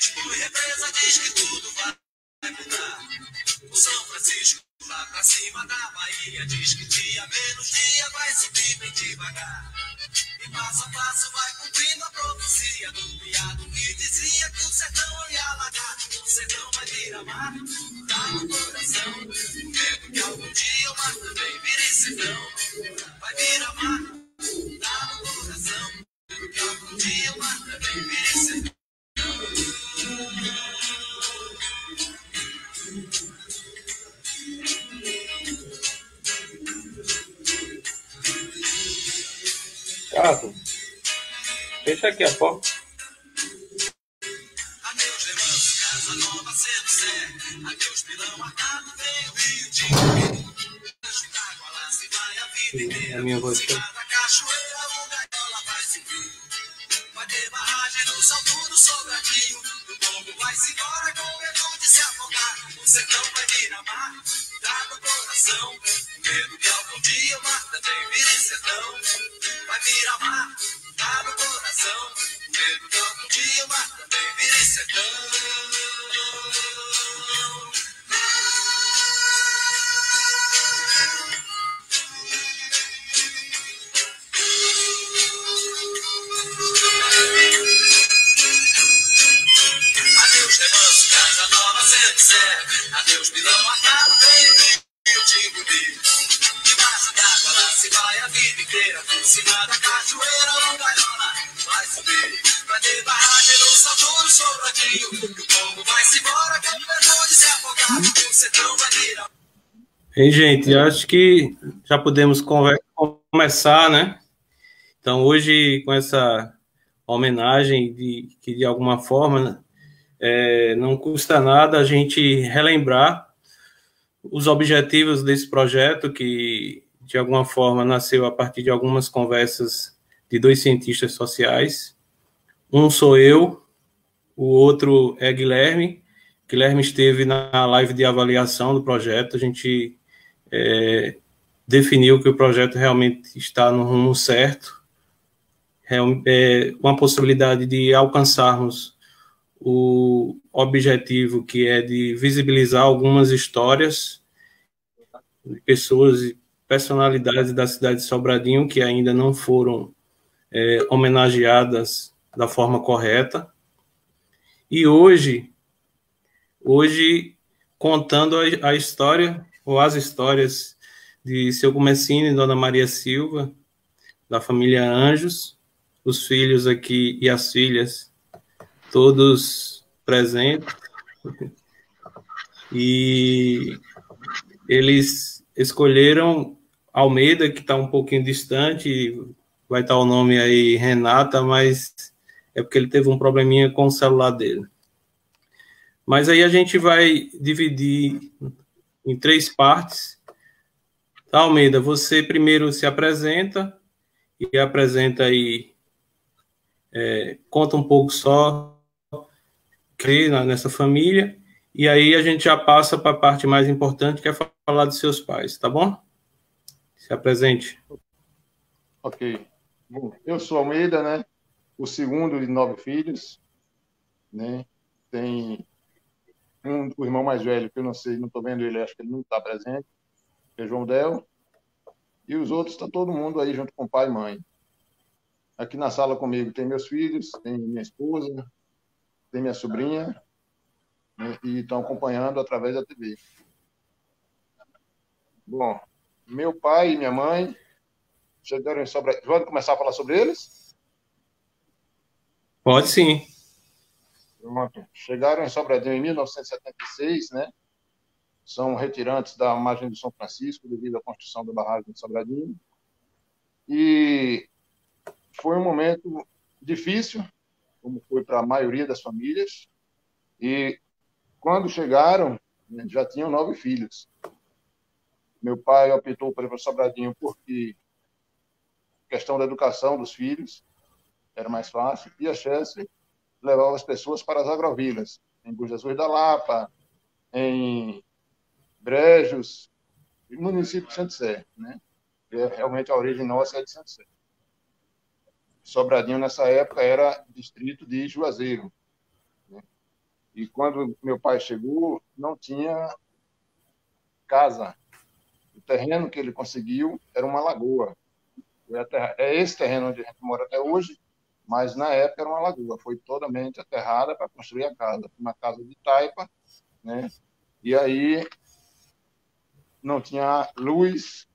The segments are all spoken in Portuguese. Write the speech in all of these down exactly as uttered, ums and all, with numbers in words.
E represa diz que tudo vai mudar. O São Francisco lá pra cima da Bahia diz que dia menos dia vai subir bem devagar. E passo a passo vai cumprindo a profecia do piado que dizia que o sertão ia alagar. O sertão vai virar mar, tá no coração. Medo que algum dia o mar também vire sertão. Vai virar mar, tá no coração. Medo que algum dia o mar também vire sertão. Caso, fecha aqui a porta. Adeus, Lemanso, Casa Nova, Cedo Sé. Adeus, Pilão, Arcado, vem o Rio de Chicago, lá se vai a vida inteira. A minha voz Se cada cachoeira, o gaiola vai subir. Vai ter barragem no salto do Sobradinho. O povo vai se embora com medo de se afogar. O sertão vai virar mar, dá no coração. Medo que algum dia o mar também vire sertão. Vai virar mar, tá no coração. Medo que algum dia o mar também vire sertão. Adeus, Remanso, Casa Nova, Centro Sé. Adeus, Pilão, Arcado, vem o Rio te engolir. Debaixo d'água lá se vai a vida inteira. Por cima da cachoeira o gaiola vai subir. Vai ter barragem no salto do Sobradinho. E o povo vai se embora com medo de se afogar. O sertão vai virar. Ei, gente, acho que já podemos conver- começar, né? Então, hoje, com essa homenagem, de, que de alguma forma é, não custa nada a gente relembrar os objetivos desse projeto, que de alguma forma nasceu a partir de algumas conversas de dois cientistas sociais. Um sou eu, o outro é Guilherme. Guilherme esteve na live de avaliação do projeto. A gente é, definiu que o projeto realmente está no rumo certo, é, com a possibilidade de alcançarmos o objetivo, que é de visibilizar algumas histórias de pessoas e personalidades da cidade de Sobradinho que ainda não foram é, homenageadas da forma correta. E hoje, hoje contando a, a história, ou as histórias de seu Comecine e Dona Maria Silva, da família Anjos, os filhos aqui e as filhas, todos presentes. E eles escolheram Almeida, que está um pouquinho distante, vai estar o nome aí Renata, mas é porque ele teve um probleminha com o celular dele. Mas aí a gente vai dividir em três partes. Tá, Almeida, você primeiro se apresenta e apresenta aí, é, conta um pouco só que nessa família, e aí a gente já passa para a parte mais importante, que é falar dos seus pais, tá bom? Se apresente. Ok. Bom, eu sou Almeida, né? O segundo de nove filhos, né? Tem um, o irmão mais velho, que eu não sei, não estou vendo ele, acho que ele não está presente, que é João Del. E os outros, está todo mundo aí junto com pai e mãe. Aqui na sala comigo tem meus filhos, tem minha esposa, tem minha sobrinha, né? E estão acompanhando através da T V. Bom, meu pai e minha mãe chegaram em Sobradinho. Pode começar a falar sobre eles? Pode sim. Pronto. Chegaram em Sobradinho em mil novecentos e setenta e seis, né? São retirantes da margem do São Francisco devido à construção da barragem de Sobradinho. E foi um momento difícil, como foi para a maioria das famílias. E quando chegaram, já tinham nove filhos. Meu pai optou por ir para Sobradinho porque a questão da educação dos filhos era mais fácil. E a Chelsea levava as pessoas para as agrovilas, em Bom Jesus da Lapa, em Brejos, e município de Santo Sé, né? E realmente a origem nossa é de Santo Sé. Sobradinho, nessa época, era distrito de Juazeiro, né? E quando meu pai chegou, não tinha casa. O terreno que ele conseguiu era uma lagoa. É esse terreno onde a gente mora até hoje, mas na época era uma lagoa. Foi totalmente aterrada para construir a casa. Uma casa de taipa, né? E aí não tinha luz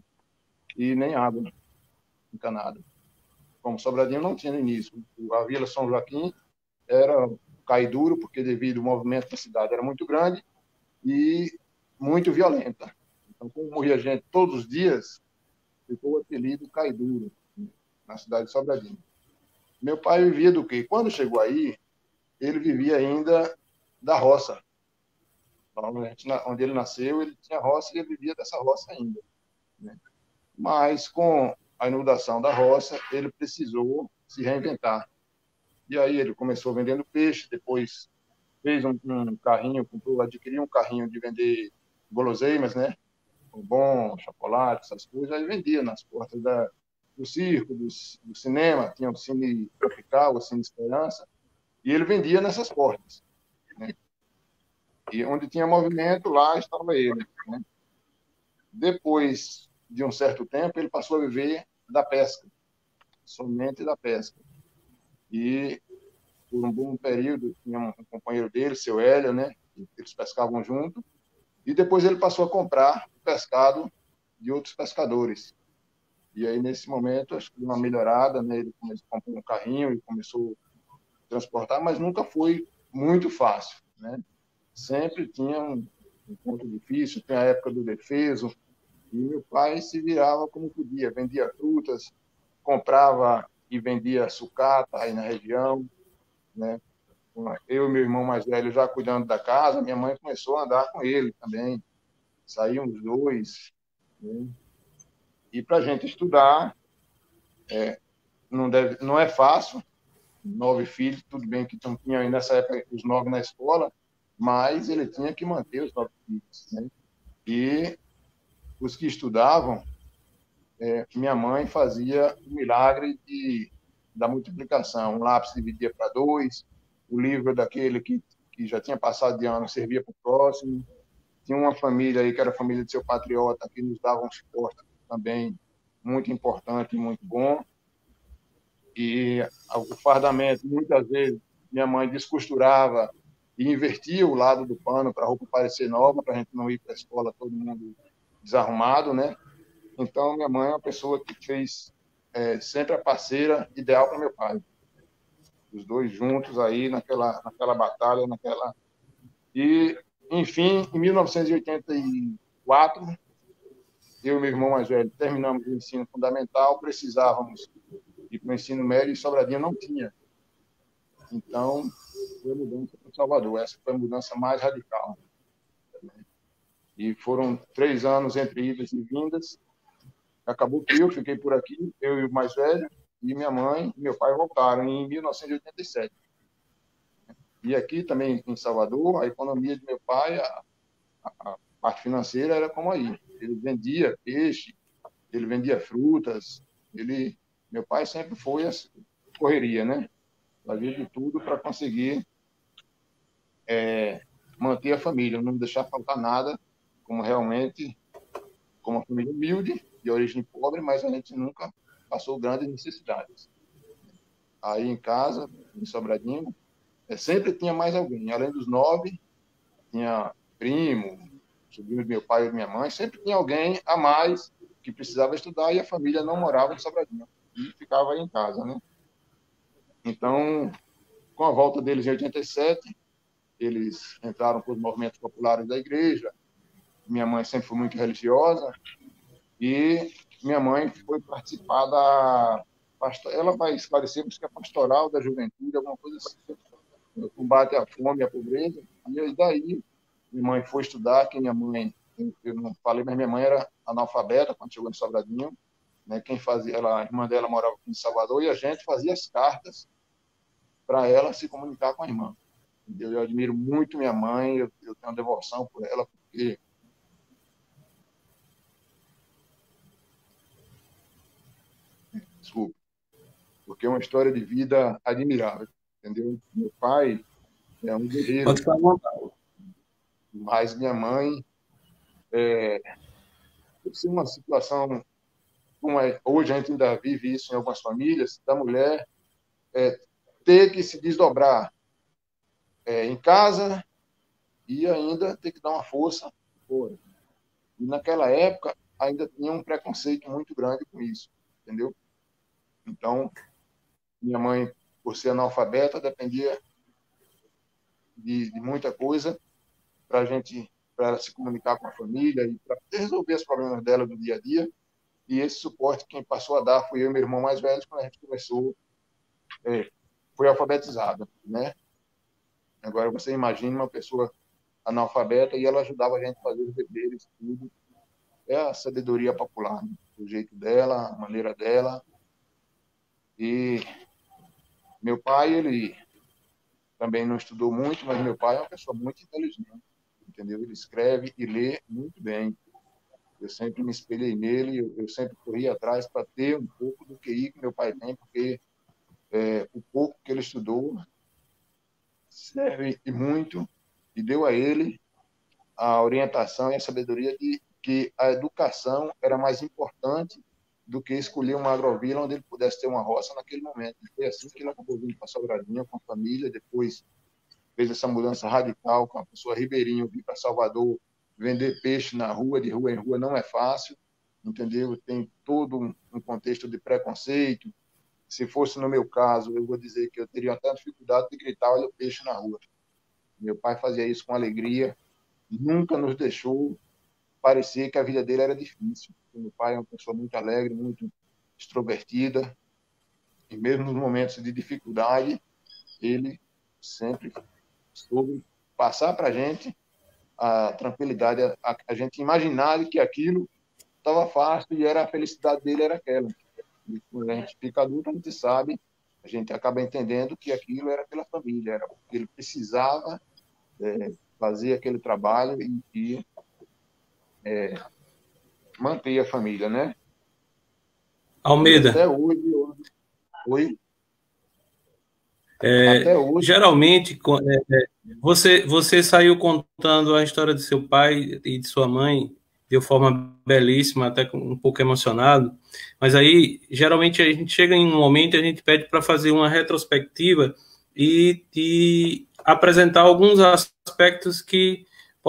e nem água encanada. Como Sobradinho não tinha no início. A Vila São Joaquim era cai duro, porque devido ao movimento da cidade era muito grande e muito violenta. Então, como morria gente todos os dias, ficou o apelido Cai Duro, na cidade de Sobradinho. Meu pai vivia do quê? Quando chegou aí, ele vivia ainda da roça. Onde ele nasceu, ele tinha roça e ele vivia dessa roça ainda, né? Mas, com a inundação da roça, ele precisou se reinventar. E aí ele começou vendendo peixe, depois fez um, um carrinho, comprou, adquiriu um carrinho de vender guloseimas, né? Bombom, chocolate, essas coisas, aí vendia nas portas da, do circo, do, do cinema, tinha o Cine Tropical, o Cine Esperança, e ele vendia nessas portas, né? E onde tinha movimento, lá estava ele, né? Depois de um certo tempo, ele passou a viver da pesca, somente da pesca. E por um bom período, tinha um companheiro dele, seu Hélio, né? Eles pescavam junto. E depois ele passou a comprar pescado de outros pescadores. E aí, nesse momento, acho que deu uma melhorada, né? Ele começou a comprar um carrinho e começou a transportar, mas nunca foi muito fácil, né? Sempre tinha um, um ponto difícil, tem a época do defeso, e meu pai se virava como podia, vendia frutas, comprava e vendia sucata aí na região, né? Eu e meu irmão mais velho já cuidando da casa, minha mãe começou a andar com ele também. Saíam os dois, né? E para a gente estudar, é, não, deve, não é fácil. Nove filhos, tudo bem que não tinha nessa época os nove na escola, mas ele tinha que manter os nove filhos, né? E os que estudavam, é, minha mãe fazia o milagre de, da multiplicação. Um lápis dividia para dois, o livro daquele que, que já tinha passado de ano servia para o próximo. Tinha uma família aí, que era a família de seu patriota, que nos dava um suporte também muito importante e muito bom. E o fardamento, muitas vezes, minha mãe descosturava e invertia o lado do pano para a roupa parecer nova, para a gente não ir para a escola todo mundo desarrumado, né? Então, minha mãe é uma pessoa que fez é, sempre a parceira ideal para meu pai. Os dois juntos aí naquela, naquela batalha, naquela... E, enfim, em mil novecentos e oitenta e quatro, eu e meu irmão mais velho terminamos o ensino fundamental, precisávamos ir para o ensino médio e Sobradinho não tinha. Então, foi a mudança para Salvador. Essa foi a mudança mais radical. E foram três anos entre idas e vindas. Acabou que eu fiquei por aqui, eu e o mais velho, e minha mãe e meu pai voltaram em mil novecentos e oitenta e sete. E aqui também em Salvador, a economia de meu pai, a, a parte financeira era como aí. Ele vendia peixe, ele vendia frutas, ele, meu pai sempre foi a correria, né? Fazia de tudo para conseguir é, manter a família, não deixar faltar nada, como realmente, como uma família humilde, de origem pobre, mas a gente nunca passou grandes necessidades. Aí em casa, em Sobradinho, é, sempre tinha mais alguém. Além dos nove, tinha primo, sobrinho do meu pai e da minha mãe, sempre tinha alguém a mais que precisava estudar e a família não morava em Sobradinho. E ficava aí em casa, né? Então, com a volta deles em oitenta e sete, eles entraram para os movimentos populares da igreja. Minha mãe sempre foi muito religiosa e minha mãe foi participar da... Ela vai esclarecer, porque é pastoral da juventude, alguma coisa assim. O combate à fome e à pobreza. E daí, minha mãe foi estudar, que minha mãe, eu não falei, mas minha mãe era analfabeta quando chegou em Sobradinho, né? Quem fazia, ela, a irmã dela morava aqui em Salvador, e a gente fazia as cartas para ela se comunicar com a irmã. Eu admiro muito minha mãe, eu, eu tenho uma devoção por ela, porque desculpa, porque é uma história de vida admirável, entendeu? Meu pai, é um guerreiro. Pode falar. Mas minha mãe, é, por ser uma situação como é, hoje a gente ainda vive isso em algumas famílias, da mulher é, ter que se desdobrar é, em casa e ainda ter que dar uma força fora. E naquela época ainda tinha um preconceito muito grande com isso, entendeu? Então, minha mãe, por ser analfabeta, dependia de, de muita coisa para a gente, para ela se comunicar com a família e para resolver os problemas dela do dia a dia. E esse suporte quem passou a dar foi eu e meu irmão mais velho, quando a gente começou, é, foi alfabetizada, né? Agora você imagina uma pessoa analfabeta e ela ajudava a gente a fazer os deveres, tudo. É a sabedoria popular, né? O jeito dela, a maneira dela. E meu pai, ele também não estudou muito, mas meu pai é uma pessoa muito inteligente, entendeu? Ele escreve e lê muito bem. Eu sempre me espelhei nele, eu, eu sempre corri atrás para ter um pouco do Q I que meu pai tem, porque é, o pouco que ele estudou serve e muito, e deu a ele a orientação e a sabedoria de que a educação era mais importante do que escolher uma agrovila onde ele pudesse ter uma roça naquele momento. E foi assim que ele acabou vindo para Sobradinho com a família, depois fez essa mudança radical com a pessoa ribeirinha, vir para Salvador, vender peixe na rua, de rua em rua, não é fácil, entendeu? Tem todo um contexto de preconceito. Se fosse no meu caso, eu vou dizer que eu teria até dificuldade de gritar, olha o peixe na rua. Meu pai fazia isso com alegria, nunca nos deixou parecer que a vida dele era difícil. Meu pai é uma pessoa muito alegre, muito extrovertida, e mesmo nos momentos de dificuldade, ele sempre soube passar para a gente a tranquilidade, a, a gente imaginar que aquilo estava fácil e era a felicidade dele era aquela. E quando a gente fica adulto, a gente sabe, a gente acaba entendendo que aquilo era pela família, era porque ele precisava é, fazer aquele trabalho e, e é, manter a família, né? Almeida. E até hoje, hoje, hoje É, até hoje, geralmente, é, você, você saiu contando a história de seu pai e de sua mãe de uma forma belíssima, até um pouco emocionado, mas aí, geralmente, a gente chega em um momento e a gente pede para fazer uma retrospectiva e, e apresentar alguns aspectos que,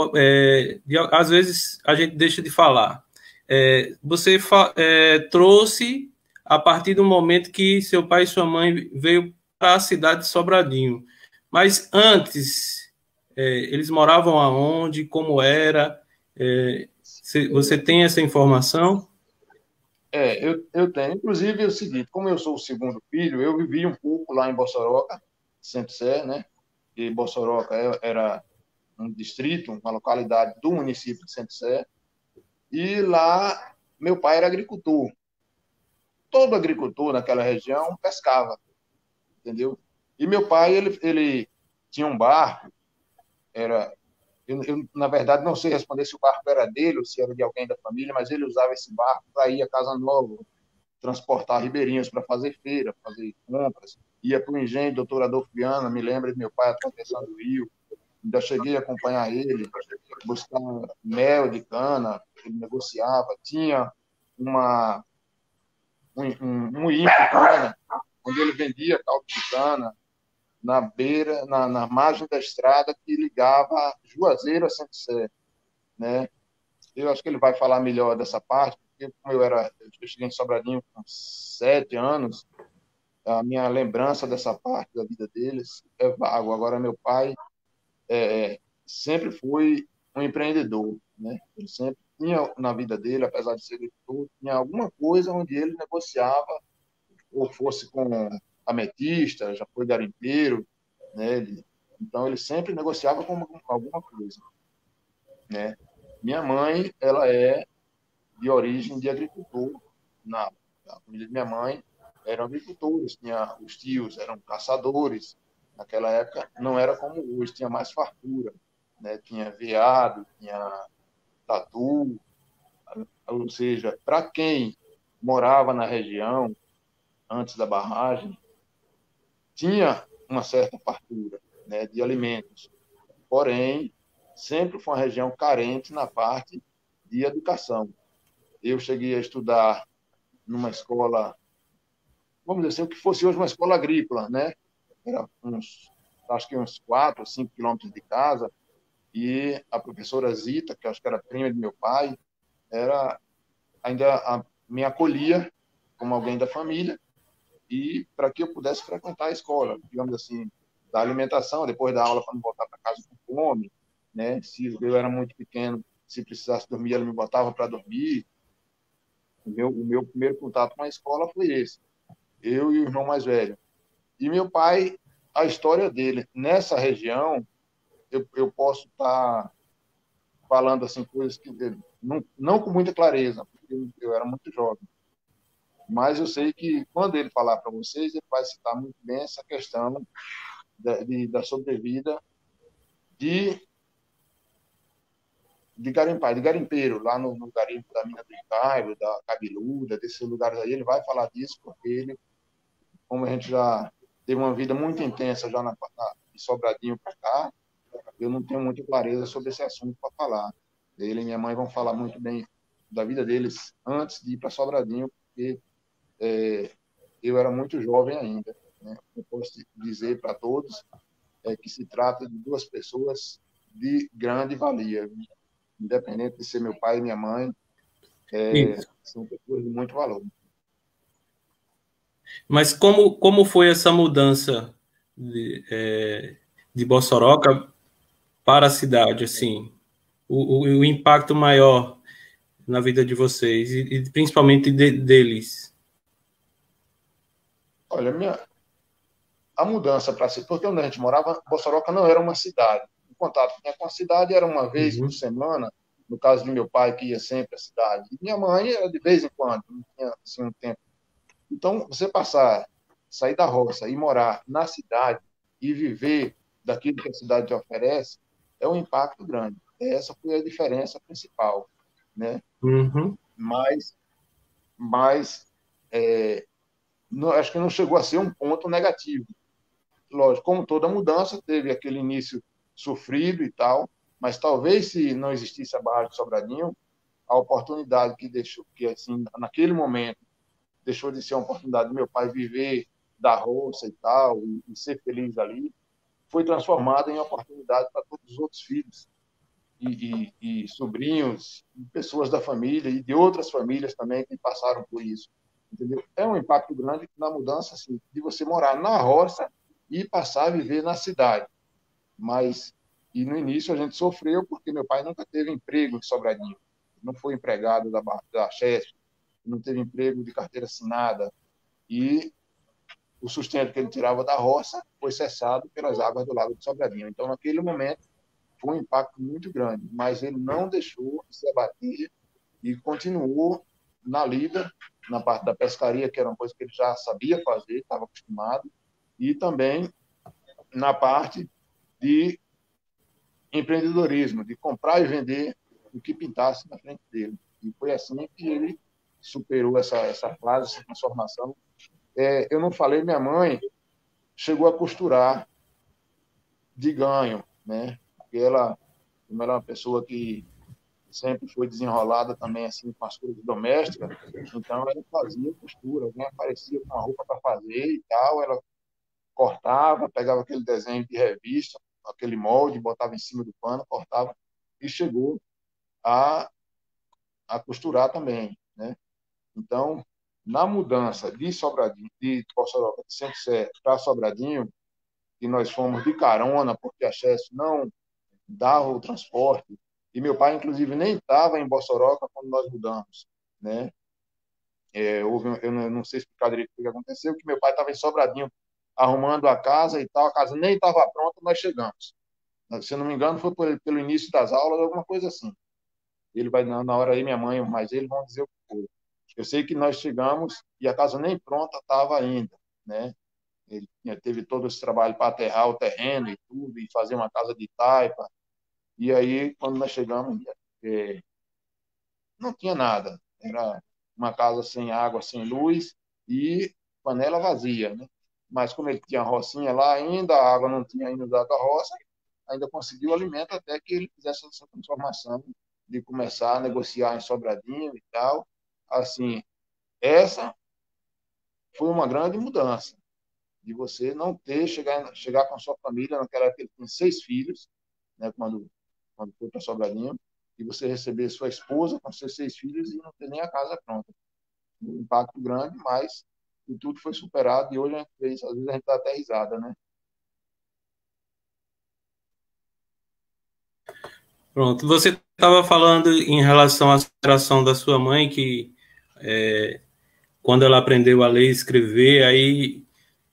é, de, às vezes, a gente deixa de falar. É, você fa, é, trouxe, a partir do momento que seu pai e sua mãe veio para a cidade de Sobradinho. Mas antes, é, eles moravam aonde? Como era? É, você tem essa informação? é, eu, eu tenho. Inclusive, é o seguinte, como eu sou o segundo filho, eu vivi um pouco lá em Bossoroca, Centro-Sé, né? E Bossoroca era um distrito, uma localidade do município de Centro-Sé, e lá meu pai era agricultor. Todo agricultor naquela região pescava, entendeu? E meu pai, ele, ele tinha um barco, era, eu, eu, na verdade, não sei responder se o barco era dele ou se era de alguém da família, mas ele usava esse barco para ir a Casa Nova, transportar ribeirinhos para fazer feira, fazer compras. Ia para o engenho, doutor Adolfo Viana, me lembra de meu pai atravessando o rio, ainda cheguei a acompanhar ele, buscar mel de cana, ele negociava, tinha uma, um, um moinho de cana, onde ele vendia caldo de cana, na beira, na, na margem da estrada que ligava Juazeiro a Centro-Sé, né? Eu acho que ele vai falar melhor dessa parte, porque como eu era, eu cheguei em Sobradinho com sete anos, a minha lembrança dessa parte da vida deles é vago. Agora, meu pai é, sempre foi um empreendedor, né? Ele sempre tinha na vida dele, apesar de ser agricultor, tinha alguma coisa onde ele negociava, ou fosse com ametista, já foi garimpeiro, né? Ele, então, ele sempre negociava com alguma coisa, né? Minha mãe, ela é de origem de agricultor. Na, na família de minha mãe eram agricultores, tinha, os tios eram caçadores. Naquela época não era como hoje, tinha mais fartura, né? Tinha veado, tinha tatu, ou seja, para quem morava na região antes da barragem, tinha uma certa fartura, né, de alimentos. Porém, sempre foi uma região carente na parte de educação. Eu cheguei a estudar numa escola, vamos dizer assim, o que fosse hoje uma escola agrícola, né? Era uns, acho que uns quatro, cinco quilômetros de casa, e a professora Zita, que acho que era prima de meu pai, era ainda a, me acolhia como alguém da família, e para que eu pudesse frequentar a escola, digamos assim, da alimentação, depois da aula, para não voltar para casa com fome, né? Se eu era muito pequeno, se precisasse dormir, ela me botava para dormir. O meu, o meu primeiro contato com a escola foi esse, eu e o irmão mais velho. E meu pai, a história dele nessa região, eu, eu posso estar tá falando assim coisas que não, não com muita clareza, porque eu, eu era muito jovem. Mas eu sei que quando ele falar para vocês, ele vai citar muito bem essa questão da, de, da sobrevida de, de garimpar, de garimpeiro, lá no, no garimpo da mina do Cairo, da Cabeluda, desses lugares aí. Ele vai falar disso, porque ele, como a gente já teve uma vida muito intensa já na, na, de Sobradinho para cá, eu não tenho muita clareza sobre esse assunto para falar. Ele e minha mãe vão falar muito bem da vida deles antes de ir para Sobradinho, porque é, eu era muito jovem ainda. Né? Eu posso dizer para todos é, que se trata de duas pessoas de grande valia, independente de ser meu pai e minha mãe, é, Isso. são pessoas de muito valor. Mas como, como foi essa mudança de, é, de Bossoroca para a cidade, assim? O, o, o impacto maior na vida de vocês, e, e principalmente de, deles? Olha, minha, a mudança para si, porque onde a gente morava, Bossoroca não era uma cidade. O contato que tinha com a cidade era uma vez Uhum. por semana, no caso de meu pai, que ia sempre à cidade. E minha mãe era de vez em quando, não tinha assim, um tempo. Então, você passar, sair da roça e morar na cidade e viver daquilo que a cidade te oferece, é um impacto grande. Essa foi a diferença principal, né? Uhum. Mas, mas é, não, acho que não chegou a ser um ponto negativo. Lógico, como toda mudança, teve aquele início sofrido e tal, mas talvez se não existisse a barragem de Sobradinho, a oportunidade que deixou, que assim, naquele momento, deixou de ser uma oportunidade do meu pai viver da roça e tal, e, e ser feliz ali, foi transformada em oportunidade para todos os outros filhos e, e, e sobrinhos, e pessoas da família e de outras famílias também que passaram por isso. Entendeu? É um impacto grande na mudança assim, de você morar na roça e passar a viver na cidade. Mas, e no início a gente sofreu porque meu pai nunca teve emprego em Sobradinho. Não foi empregado da, da Chesf, não teve emprego de carteira assinada. E o sustento que ele tirava da roça foi cessado pelas águas do Lago de Sobradinho. Então, naquele momento, foi um impacto muito grande, mas ele não deixou de se abater e continuou na lida, na parte da pescaria, que era uma coisa que ele já sabia fazer, estava acostumado, e também na parte de empreendedorismo, de comprar e vender o que pintasse na frente dele. E foi assim que ele superou essa, essa fase, essa transformação. É, eu não falei, minha mãe chegou a costurar de ganho, né? Porque ela, como ela é uma pessoa que sempre foi desenrolada também assim com as coisas domésticas, então ela fazia costura, né? Aparecia com uma roupa para fazer e tal, ela cortava, pegava aquele desenho de revista, aquele molde, botava em cima do pano, cortava e chegou a, a costurar também, né? Então, na mudança de Sobradinho, de Bossoroca, de Centro-Sé para Sobradinho, que nós fomos de carona, porque a Chesf não dava o transporte, e meu pai, inclusive, nem estava em Bossoroca quando nós mudamos, né? É, houve, eu não, não sei explicar direito o que aconteceu, que meu pai estava em Sobradinho arrumando a casa e tal, a casa nem estava pronta, nós chegamos. Se eu não me engano, foi por, pelo início das aulas, alguma coisa assim. Ele vai, na hora aí, minha mãe, mas eles vão dizer o que foi. Eu sei que nós chegamos e a casa nem pronta estava ainda, né? Ele teve todo esse trabalho para aterrar o terreno e tudo, e fazer uma casa de taipa. E aí, quando nós chegamos, é, não tinha nada. Era uma casa sem água, sem luz e panela vazia, né? mas como ele tinha a rocinha lá ainda, a água não tinha inundado a roça, ainda conseguiu o alimento até que ele fizesse essa transformação de começar a negociar em Sobradinho e tal. Assim, essa foi uma grande mudança, de você não ter, chegar, chegar com a sua família, naquela época ele tinha seis filhos, né, quando, quando foi para Sobradinho, e você receber sua esposa com seus seis filhos e não ter nem a casa pronta. Um impacto grande, mas e tudo foi superado, e hoje a gente fez, às vezes a gente dá até risada, né? Pronto. Você estava falando em relação à superação da sua mãe, que é, quando ela aprendeu a ler e escrever, aí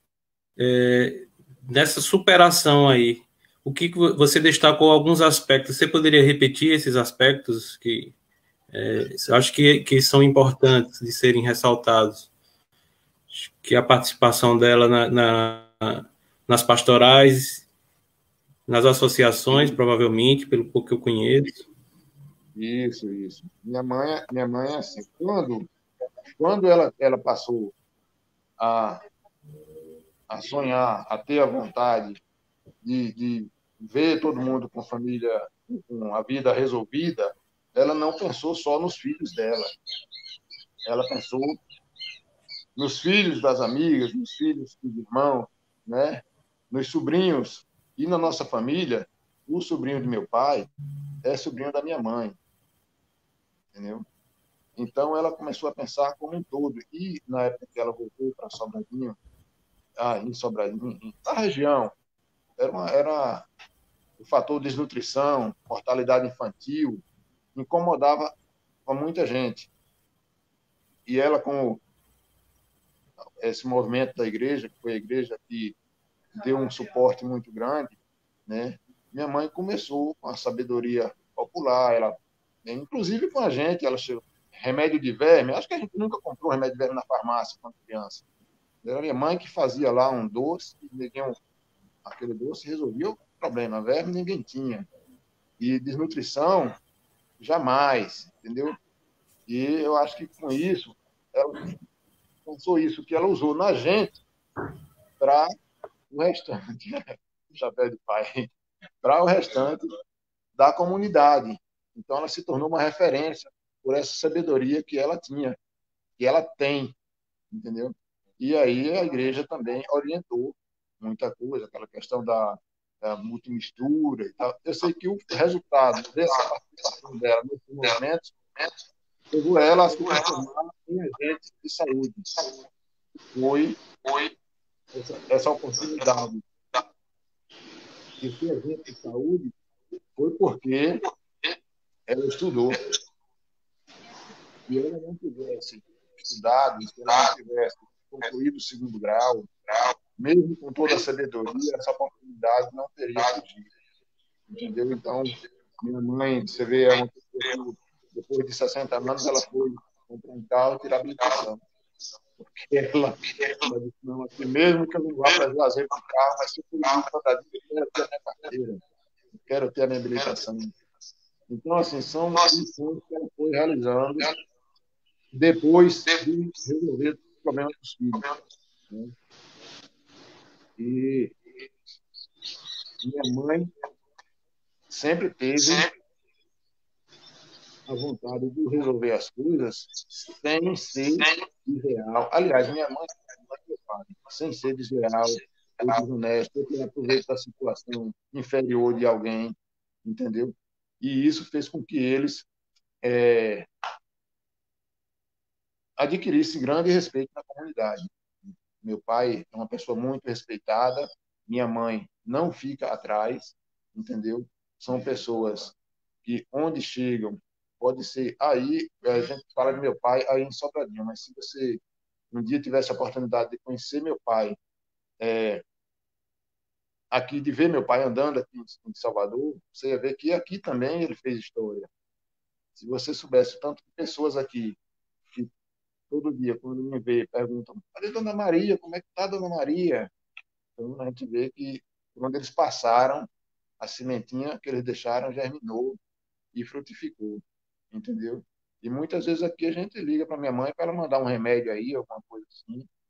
é, nessa superação aí, o que que você destacou alguns aspectos? Você poderia repetir esses aspectos que é, eu acho que, que são importantes de serem ressaltados? Acho que a participação dela na, na, nas pastorais, nas associações, provavelmente, pelo pouco que eu conheço. Isso, isso. Minha mãe, minha mãe é assim, quando, quando ela, ela passou a, a sonhar, a ter a vontade de, de ver todo mundo com família, com a vida resolvida, ela não pensou só nos filhos dela. Ela pensou nos filhos das amigas, nos filhos dos irmãos, né? Nos sobrinhos. E na nossa família, o sobrinho de meu pai é sobrinho da minha mãe, entendeu? Então ela começou a pensar como um todo. E na época que ela voltou para Sobradinho, ah, em Sobradinho, na região, era, uma, era o fator desnutrição, mortalidade infantil, incomodava com muita gente. E ela, com esse movimento da igreja, que foi a igreja que deu um suporte muito grande, né? Minha mãe começou com a sabedoria popular, ela, inclusive com a gente, ela chegou, remédio de verme, acho que a gente nunca comprou remédio de verme na farmácia quando criança. Era minha mãe que fazia lá um doce, e ninguém, aquele doce resolvia o problema, verme ninguém tinha. E desnutrição, jamais, entendeu? E eu acho que com isso, ela pensou isso, que ela usou na gente para o restante, chapéu de pai, para o restante da comunidade. Então, ela se tornou uma referência por essa sabedoria que ela tinha, que ela tem, entendeu? E aí a igreja também orientou muita coisa, aquela questão da, da multimistura e tal. Eu sei que o resultado dessa participação dela nesses movimentos levou ela a se transformar em agente de saúde. Foi essa, essa oportunidade de ser agente de saúde foi porque ela estudou. Se ela não tivesse estudado, se ela não tivesse concluído o segundo grau, mesmo com toda a sabedoria, essa oportunidade não teria surgido. Entendeu? Então, minha mãe, você vê, é uma pessoa que, depois de sessenta anos, ela foi comprar um carro e tirar a habilitação. Porque ela, ela disse, não, assim, mesmo que eu não vá para Juazeiro com o carro, mas se eu for ir para Brasília, eu quero ter a minha carteira, eu quero ter a minha habilitação. Então, assim, são lições que ela foi realizando depois de resolver os problemas dos filhos. Né? E minha mãe sempre teve a vontade de resolver as coisas sem ser desleal. Aliás, minha mãe, sem ser desleal ou desonesto, ou que aproveita da situação inferior de alguém, entendeu? E isso fez com que eles é, adquirissem grande respeito na comunidade. Meu pai é uma pessoa muito respeitada, minha mãe não fica atrás, entendeu? São pessoas que, onde chegam, pode ser aí, a gente fala de meu pai aí em Sobradinho, mas se você um dia tivesse a oportunidade de conhecer meu pai, é, aqui, de ver meu pai andando aqui em Salvador, você ia ver que aqui também ele fez história. Se você soubesse o tanto de pessoas aqui que todo dia, quando me vê, perguntam: cadê Dona Maria? Como é que está Dona Maria? Então, a gente vê que quando eles passaram, a sementinha que eles deixaram germinou e frutificou, entendeu? E muitas vezes aqui a gente liga para minha mãe para ela mandar um remédio aí, alguma coisa assim,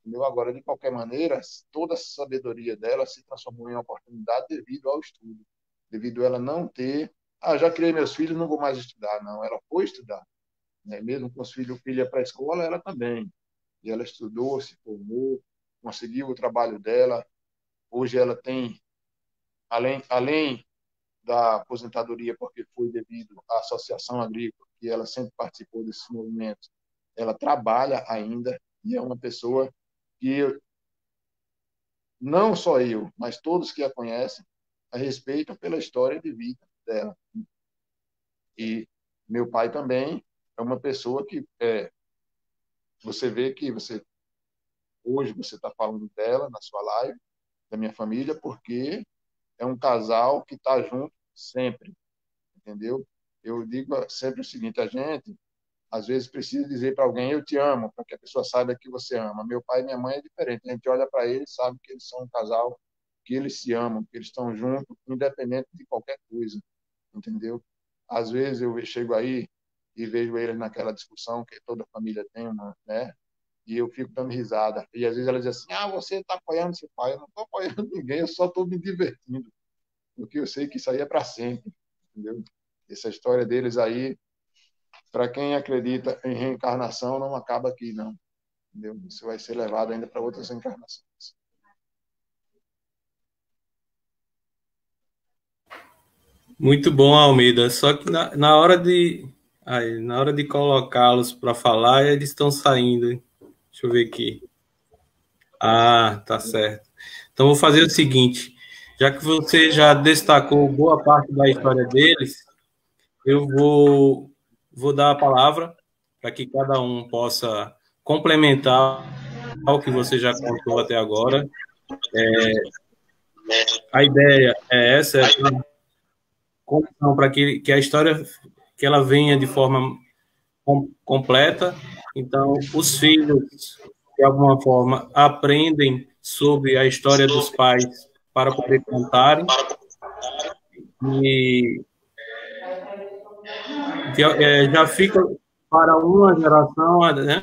Entendeu? Agora, de qualquer maneira, toda a sabedoria dela se transformou em uma oportunidade devido ao estudo, devido a ela não ter, ah, já criei meus filhos, não vou mais estudar. Não, ela foi estudar, né? Mesmo com os filhos, filha para a escola, ela também. E ela estudou, se formou, conseguiu o trabalho dela. Hoje ela tem, além, além da aposentadoria, porque foi devido à Associação Agrícola, que ela sempre participou desses movimentos, ela trabalha ainda e é uma pessoa que não só eu, mas todos que a conhecem, a respeitam pela história de vida dela. E meu pai também é uma pessoa que é, você vê que você hoje você está falando dela na sua live, da minha família, porque é um casal que está junto sempre, entendeu? Eu digo sempre o seguinte, a gente às vezes precisa dizer para alguém eu te amo, para que a pessoa saiba que você ama. Meu pai e minha mãe é diferente, a gente olha para eles, sabe que eles são um casal, que eles se amam, que eles estão juntos, independente de qualquer coisa, entendeu? Às vezes eu chego aí e vejo eles naquela discussão que toda família tem, uma, né? E eu fico dando risada. E às vezes ela diz assim, ah, você está apoiando seu pai. Eu não estou apoiando ninguém, eu só estou me divertindo. Porque eu sei que isso aí é para sempre, entendeu? Essa história deles aí, para quem acredita em reencarnação, não acaba aqui, não. Entendeu? Isso vai ser levado ainda para outras encarnações. Muito bom, Almeida. Só que na, na hora de aí, na hora de colocá-los para falar, eles estão saindo. Deixa eu ver aqui. Ah, tá certo. Então vou fazer o seguinte, já que você já destacou boa parte da história deles, eu vou vou dar a palavra para que cada um possa complementar o que você já contou até agora. É, a ideia é essa, é para que, que a história que ela venha de forma com, completa. Então, os filhos, de alguma forma, aprendem sobre a história dos pais para poder contarem. E é, já fica para uma geração, né,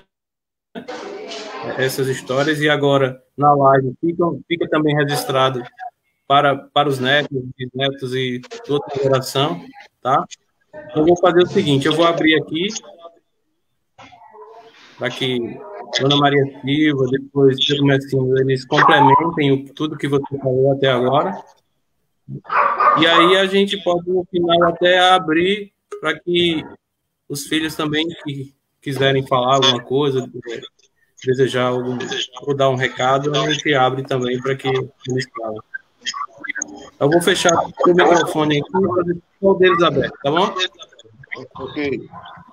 essas histórias, e agora na live fica, fica também registrado para, para os netos, bisnetos e toda a geração, tá? Eu vou fazer o seguinte, eu vou abrir aqui para que Dona Maria Silva, depois Pedro Messinho, eles complementem o, tudo que você falou até agora. E aí a gente pode, no final, até abrir para que os filhos também que quiserem falar alguma coisa, desejar algum, ou dar um recado, a gente abre também para que eles falem. Eu vou fechar o microfone aqui e fazer o deles aberto, tá bom? Ok.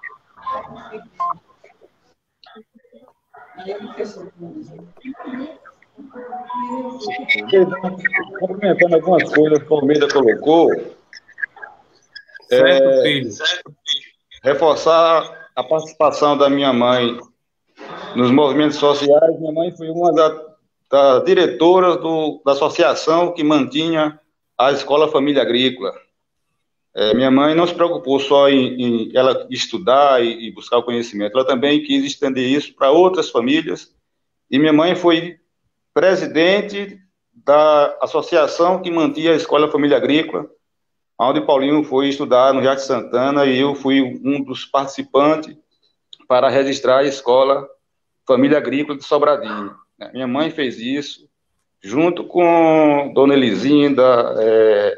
Complementando algumas coisas que o Almeida colocou, certo, é, filho. Reforçar a participação da minha mãe nos movimentos sociais. Minha mãe foi uma das da diretoras do, da associação que mantinha a Escola Família Agrícola. É, minha mãe não se preocupou só em, em ela estudar e, e buscar o conhecimento, ela também quis estender isso para outras famílias, e minha mãe foi presidente da associação que mantinha a Escola Família Agrícola, onde Paulinho foi estudar no Jardim Santana, e eu fui um dos participantes para registrar a Escola Família Agrícola de Sobradinho. Minha mãe fez isso, junto com Dona Elisinda, é...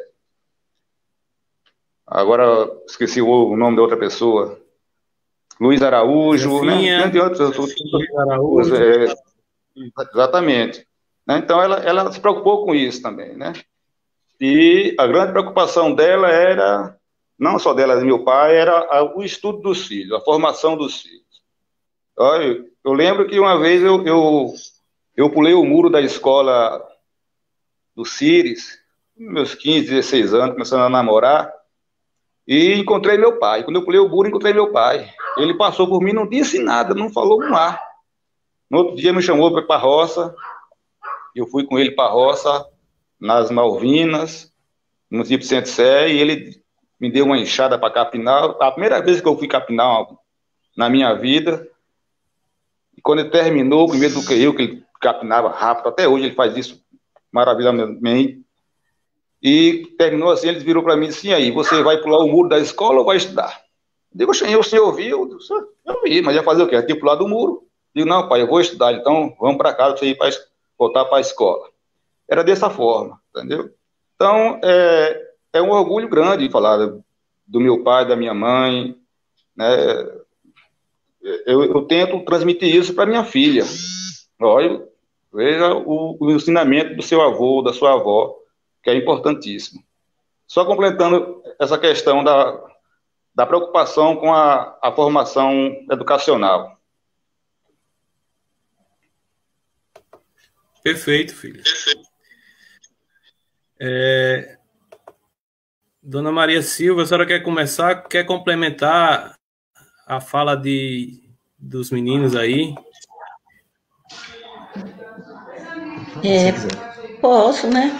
agora esqueci o nome da outra pessoa, Luiz Araújo, né? De outros, Luiz Araújo. É... Exatamente. Então, ela, ela se preocupou com isso também, né? E a grande preocupação dela era, não só dela, do meu pai, era o estudo dos filhos, a formação dos filhos. Olha, eu lembro que uma vez eu, eu, eu pulei o muro da escola do Círis, meus quinze, dezesseis anos, começando a namorar, e encontrei meu pai. Quando eu pulei o muro, encontrei meu pai. Ele passou por mim, não disse nada, não falou um ar. No outro dia me chamou para ir para a roça, eu fui com ele para a roça, nas Malvinas, no município de Centro-Sé, e ele me deu uma enxada para capinar. A primeira vez que eu fui capinar na minha vida, e quando ele terminou, primeiro do que eu, que ele capinava rápido, até hoje ele faz isso maravilhosamente. E terminou assim, eles viram para mim assim, aí, você vai pular o muro da escola ou vai estudar? Eu digo, o senhor viu? Eu vi, mas ia fazer o quê? Aqui pular do muro. Eu digo, não, pai, eu vou estudar, então vamos para casa, você ir para voltar para a escola. Era dessa forma, entendeu? Então, é, é um orgulho grande falar do meu pai, da minha mãe, né? Eu, eu tento transmitir isso para minha filha. Olha, veja o, o ensinamento do seu avô, da sua avó, que é importantíssimo. Só completando essa questão da, da preocupação com a, a formação educacional. Perfeito, filho. É, Dona Maria Silva, a senhora quer começar, quer complementar a fala de, dos meninos aí? É, posso, né?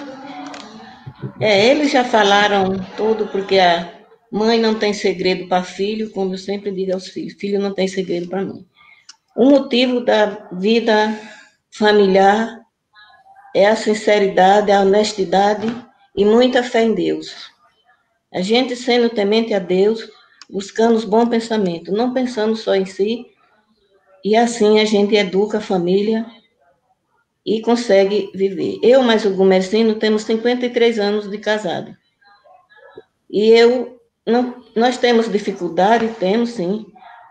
É, eles já falaram tudo, porque a mãe não tem segredo para filho, como eu sempre digo aos filhos, filho não tem segredo para mãe. O motivo da vida familiar é a sinceridade, a honestidade e muita fé em Deus. A gente sendo temente a Deus, buscando os bons pensamentos, não pensando só em si, e assim a gente educa a família e consegue viver. Eu mais o Gumercino temos cinquenta e três anos de casado. E eu, não, nós temos dificuldade, temos sim,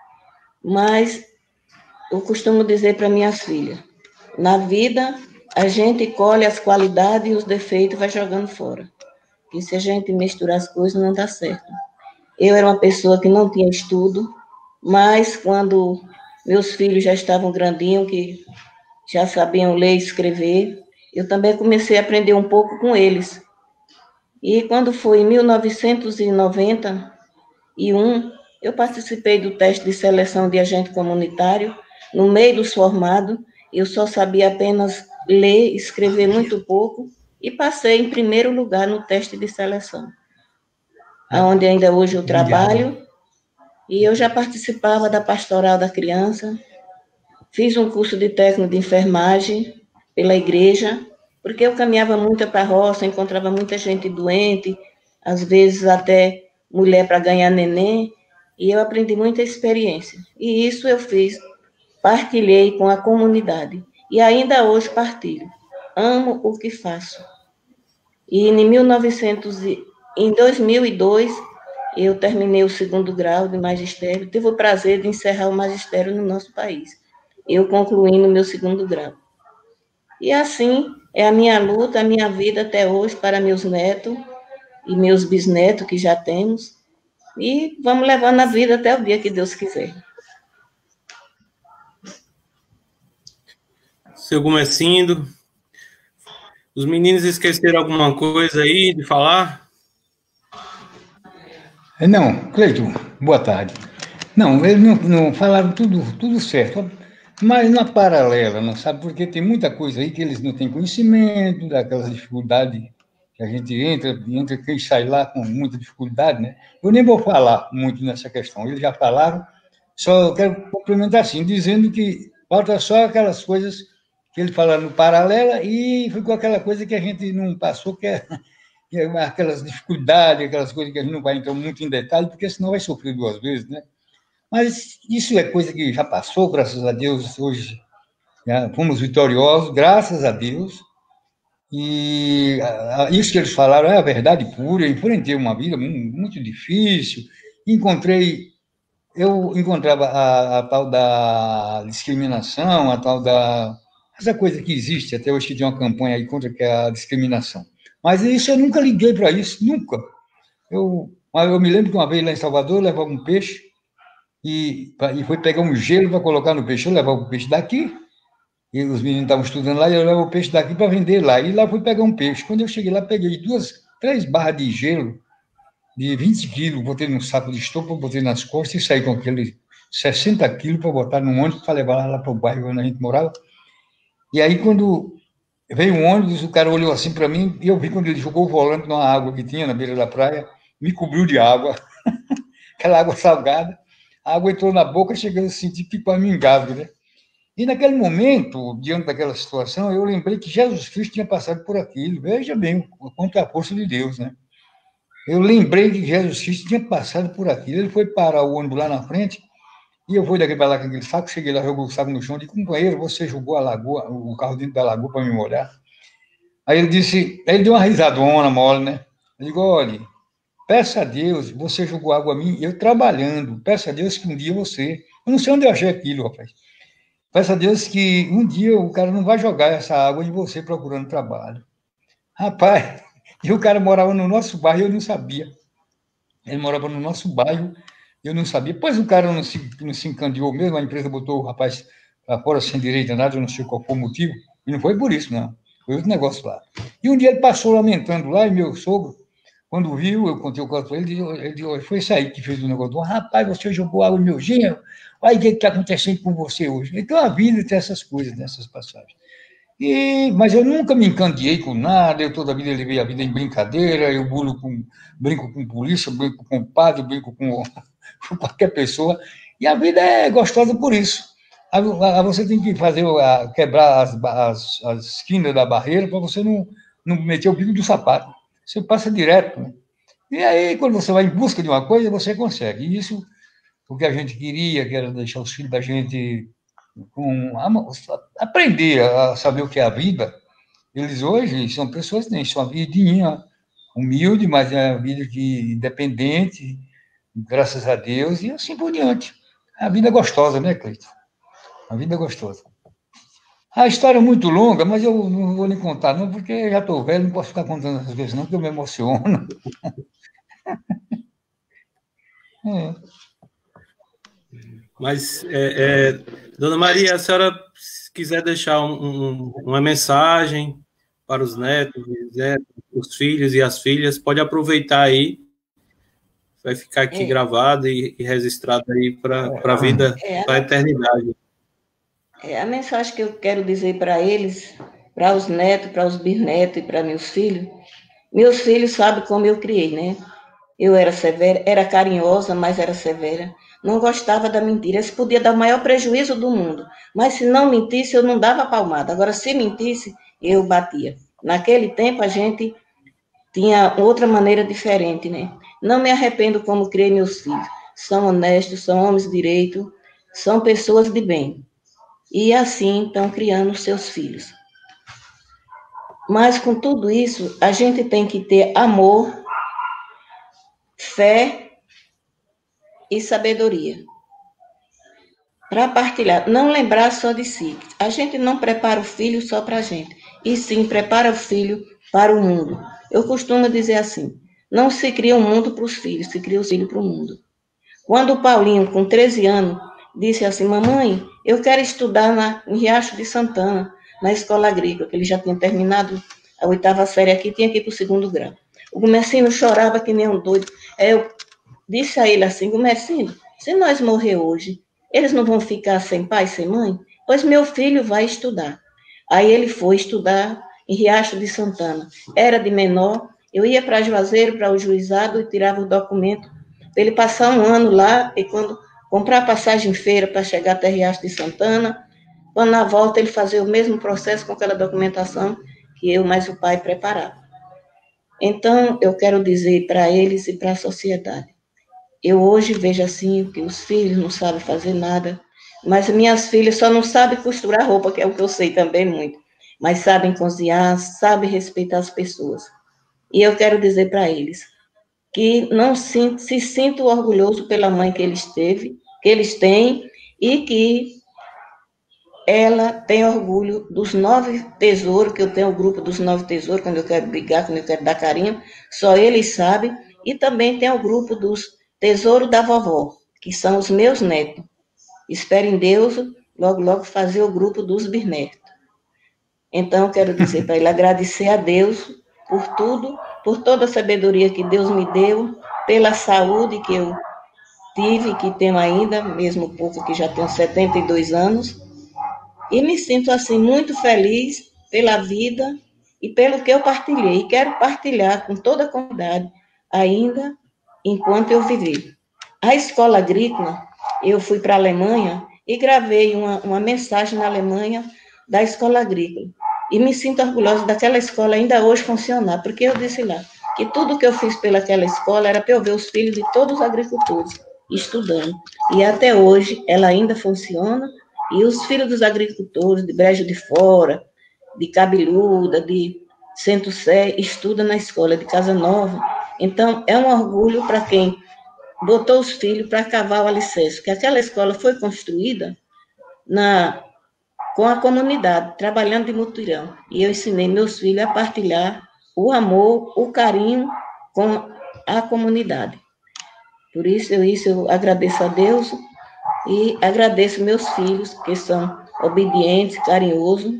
mas eu costumo dizer para minhas filhas, na vida a gente colhe as qualidades e os defeitos e vai jogando fora. E se a gente misturar as coisas, não dá certo. Eu era uma pessoa que não tinha estudo, mas quando meus filhos já estavam grandinhos, que já sabiam ler e escrever, eu também comecei a aprender um pouco com eles. E quando foi em mil novecentos e noventa e um, eu participei do teste de seleção de agente comunitário. No meio dos formados, eu só sabia apenas ler, escrever muito pouco, e passei em primeiro lugar no teste de seleção, onde ainda hoje eu trabalho, e eu já participava da pastoral da criança, fiz um curso de técnico de enfermagem pela igreja, porque eu caminhava muito para a roça, encontrava muita gente doente, às vezes até mulher para ganhar neném, e eu aprendi muita experiência. E isso eu fiz, partilhei com a comunidade, e ainda hoje partilho. Amo o que faço. E em mil e novecentos, em dois mil e dois, eu terminei o segundo grau de magistério. Tive o prazer de encerrar o magistério no nosso país. Eu concluindo o meu segundo grau. E assim é a minha luta, a minha vida até hoje para meus netos e meus bisnetos que já temos. E vamos levando a vida até o dia que Deus quiser. Seu Gumecindo, os meninos esqueceram alguma coisa aí de falar? Não, Cleiton, boa tarde. Não, eles não, não falaram tudo, tudo certo, mas na paralela, não sabe? Porque tem muita coisa aí que eles não têm conhecimento, daquelas dificuldades que a gente entra, entra e sai lá com muita dificuldade, né? Eu nem vou falar muito nessa questão, eles já falaram, só quero complementar assim, dizendo que falta só aquelas coisas que ele fala no paralela, e ficou aquela coisa que a gente não passou, que é, que é aquelas dificuldades, aquelas coisas que a gente não vai entrar muito em detalhe, porque senão vai sofrer duas vezes, né? Mas isso é coisa que já passou, graças a Deus, hoje já fomos vitoriosos, graças a Deus, e isso que eles falaram é a verdade pura. Eu enfrentei uma vida muito difícil, encontrei, eu encontrava a, a tal da discriminação, a tal da essa coisa que existe, até hoje que tem uma campanha aí contra que é a discriminação. Mas isso eu nunca liguei para isso, nunca. Eu, eu me lembro que uma vez lá em Salvador, eu levava um peixe e, e fui pegar um gelo para colocar no peixe. Eu levava o peixe daqui, e os meninos estavam estudando lá, e eu levava o peixe daqui para vender lá. E lá fui pegar um peixe. Quando eu cheguei lá, peguei duas, três barras de gelo de vinte quilos, botei num saco de estopa, botei nas costas e saí com aqueles sessenta quilos para botar num ônibus para levar lá, lá para o bairro onde a gente morava. E aí, quando veio um ônibus, o cara olhou assim para mim, e eu vi quando ele jogou o volante numa água que tinha na beira da praia, me cobriu de água, aquela água salgada, a água entrou na boca, chegando a sentir tipo a mingado, né? E naquele momento, diante daquela situação, eu lembrei que Jesus Cristo tinha passado por aquilo. Veja bem, quanto é a força de Deus, né? Eu lembrei que Jesus Cristo tinha passado por aquilo. Ele foi parar o ônibus lá na frente, e eu fui daqui para lá com aquele saco, cheguei lá, jogou o saco no chão, disse, companheiro, você jogou a lagoa, o carro dentro da lagoa para me molhar? Aí ele disse, ele deu uma risadona mole, né? Eu digo, olha, peça a Deus, você jogou água a mim, eu trabalhando, peça a Deus que um dia você... Eu não sei onde eu achei aquilo, rapaz. Peça a Deus que um dia o cara não vai jogar essa água em você procurando trabalho. Rapaz, e o cara morava no nosso bairro, eu não sabia. Ele morava no nosso bairro, eu não sabia. Depois o cara não se, não se encandeou mesmo, a empresa botou o rapaz para fora sem direito a nada, eu não sei qual foi o motivo, e não foi por isso, não. Foi outro negócio lá. E um dia ele passou lamentando lá, e meu sogro, quando viu, eu contei o caso para ele, ele disse, foi isso aí que fez o negócio. Rapaz, você jogou água no meu genro, olha o que está acontecendo com você hoje. Então a vida tem essas coisas, nessas passagens. E, mas eu nunca me encandeei com nada, eu toda a vida levei a vida em brincadeira, eu bulo com, brinco com polícia, brinco com padre, brinco com, com qualquer pessoa, e a vida é gostosa por isso. A, a, você tem que fazer, a, quebrar as, as, as esquinas da barreira para você não, não meter o bico do sapato. Você passa direto, né? E aí, quando você vai em busca de uma coisa, você consegue. E isso, o que a gente queria, que era deixar os filhos da gente com, aprender a saber o que é a vida, eles hoje são pessoas que têm sua vidinha humilde, mas é uma vida que, independente, graças a Deus, e assim por diante. A vida é gostosa, né, Cleiton? A vida é gostosa. A história é muito longa, mas eu não vou nem contar, não, porque já estou velho, não posso ficar contando essas vezes, não, porque eu me emociono. É. Mas, é, é, Dona Maria, a senhora, se quiser deixar um, um, uma mensagem para os netos, os filhos e as filhas, pode aproveitar aí, vai ficar aqui é. gravado e, e registrado aí para a vida, é. para a eternidade. É, a mensagem que eu quero dizer para eles, para os netos, para os bisnetos e para meus filhos, meus filhos sabem como eu criei, né? Eu era severa, era carinhosa, mas era severa. Não gostava da mentira. Isso podia dar o maior prejuízo do mundo. Mas se não mentisse, eu não dava palmada. Agora, se mentisse, eu batia. Naquele tempo, a gente tinha outra maneira diferente, né? Não me arrependo como criei meus filhos. São honestos, são homens de direito, são pessoas de bem. E assim estão criando seus filhos. Mas com tudo isso, a gente tem que ter amor, fé e sabedoria. Para partilhar, não lembrar só de si. A gente não prepara o filho só para a gente, e sim prepara o filho para o mundo. Eu costumo dizer assim, não se cria um mundo para os filhos, se cria o filho para o mundo. Quando o Paulinho, com treze anos, disse assim, mamãe, eu quero estudar na, em Riacho de Santana, na escola agrícola, que ele já tinha terminado a oitava série aqui, tinha que ir para o segundo grau. O Gomercino chorava que nem um doido. Eu disse a ele assim, Gomercino, se nós morrer hoje, eles não vão ficar sem pai, sem mãe? Pois meu filho vai estudar. Aí ele foi estudar em Riacho de Santana. Era de menor, eu ia para Juazeiro, para o juizado, e tirava o documento para ele passar um ano lá, e quando comprar passagem em feira para chegar até Riacho de Santana, quando na volta ele fazia o mesmo processo com aquela documentação que eu mais o pai preparava. Então, eu quero dizer para eles e para a sociedade, eu hoje vejo assim que os filhos não sabem fazer nada, mas minhas filhas só não sabem costurar roupa, que é o que eu sei também muito, mas sabem cozinhar, sabem respeitar as pessoas. E eu quero dizer para eles que não se, se sintam orgulhosos pela mãe que eles teve, que eles têm, e que ela tem orgulho dos nove tesouros, que eu tenho o grupo dos nove tesouros, quando eu quero brigar, quando eu quero dar carinho, só eles sabem, e também tem o grupo dos tesouros da vovó, que são os meus netos. Espero em Deus, logo, logo, fazer o grupo dos bisnetos. Então, eu quero dizer para ele, agradecer a Deus por tudo, por toda a sabedoria que Deus me deu, pela saúde que eu tive, que tenho ainda, mesmo pouco, que já tenho setenta e dois anos, e me sinto, assim, muito feliz pela vida e pelo que eu partilhei. E quero partilhar com toda a comunidade, ainda enquanto eu viver. A escola agrícola, eu fui para a Alemanha, e gravei uma, uma mensagem na Alemanha da escola agrícola. E me sinto orgulhosa daquela escola ainda hoje funcionar, porque eu disse lá que tudo que eu fiz pelaquela escola era para eu ver os filhos de todos os agricultores estudando. E até hoje ela ainda funciona, e os filhos dos agricultores de Brejo de Fora, de Cabeluda, de Centro Sé, estudam na escola de Casa Nova. Então, é um orgulho para quem botou os filhos para cavar o alicerce, porque aquela escola foi construída na, com a comunidade, trabalhando de mutirão. E eu ensinei meus filhos a partilhar o amor, o carinho com a comunidade. Por isso, eu, isso eu agradeço a Deus e agradeço meus filhos, que são obedientes, carinhosos,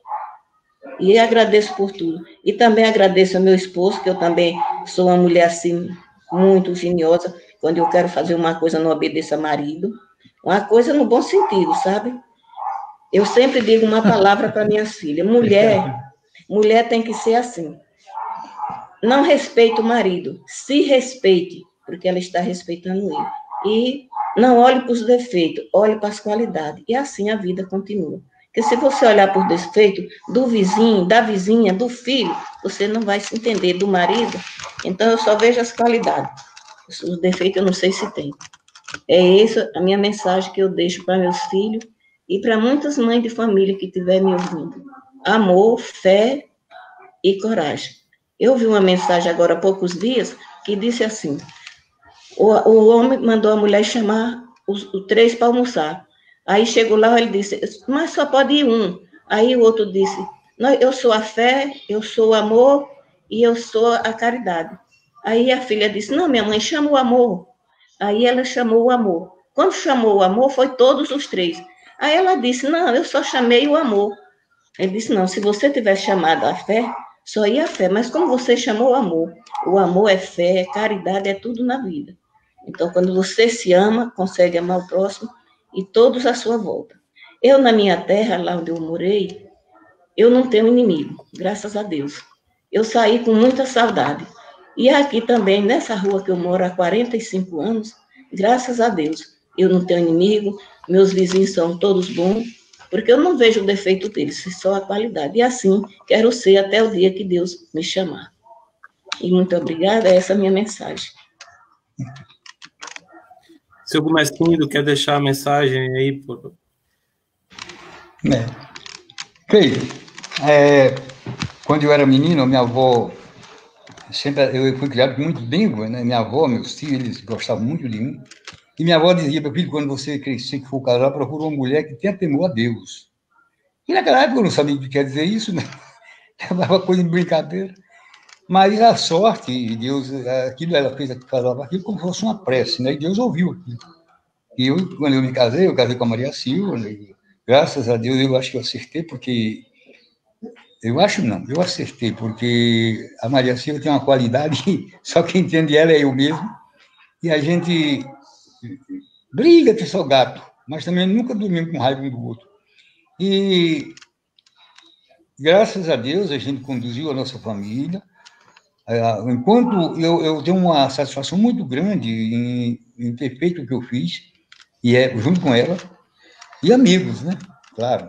e agradeço por tudo. E também agradeço ao meu esposo, que eu também sou uma mulher assim, muito geniosa. Quando eu quero fazer uma coisa, não obedeço a marido. Uma coisa no bom sentido, sabe? Eu sempre digo uma palavra para minhas filhas. Mulher, mulher tem que ser assim. Não respeite o marido, se respeite, porque ela está respeitando ele. E não olhe para os defeitos, olhe para as qualidades. E assim a vida continua. Porque se você olhar por defeito do vizinho, da vizinha, do filho, você não vai se entender, do marido. Então, eu só vejo as qualidades. Os defeitos eu não sei se tem. É essa a minha mensagem que eu deixo para meus filhos e para muitas mães de família que estiverem me ouvindo. Amor, fé e coragem. Eu vi uma mensagem agora há poucos dias que disse assim, o, o homem mandou a mulher chamar os, os três para almoçar. Aí chegou lá, ele disse, mas só pode ir um. Aí o outro disse, não, eu sou a fé, eu sou o amor e eu sou a caridade. Aí a filha disse, não, minha mãe, chama o amor. Aí ela chamou o amor. Quando chamou o amor, foi todos os três. Aí ela disse, não, eu só chamei o amor. Ele disse, não, se você tivesse chamado a fé, só ia a fé. Mas como você chamou o amor, o amor é fé, é caridade, é tudo na vida. Então, quando você se ama, consegue amar o próximo e todos à sua volta. Eu, na minha terra, lá onde eu morei, eu não tenho inimigo, graças a Deus. Eu saí com muita saudade. E aqui também, nessa rua que eu moro há quarenta e cinco anos, graças a Deus, eu não tenho inimigo, meus vizinhos são todos bons, porque eu não vejo o defeito deles, só a qualidade. E assim, quero ser até o dia que Deus me chamar. E muito obrigada, essa é a minha mensagem. Seu Gomestindo, quer deixar a mensagem aí? Por... É. Creio. É, quando eu era menino, minha avó, sempre, eu fui criado muito bem, né? Minha avó, meus tios, eles gostavam muito de mim. E minha avó dizia, meu filho, quando você crescer, que for casar, procura uma mulher que tenha temor a Deus. E naquela época eu não sabia o que quer dizer isso, né? Levava coisa de brincadeira. Mas a sorte, Deus, aquilo ela fez, falava aquilo como se fosse uma prece, né? E Deus ouviu aquilo. E eu, quando eu me casei, eu casei com a Maria Silva, né? Graças a Deus eu acho que eu acertei, porque... Eu acho não, eu acertei, porque a Maria Silva tem uma qualidade, só quem entende ela é eu mesmo, e a gente briga que só gato, mas também nunca dormimos com raiva um do outro. E, graças a Deus, a gente conduziu a nossa família. Enquanto eu, eu tenho uma satisfação muito grande em, em ter feito o que eu fiz, e é junto com ela, e amigos, né? Claro.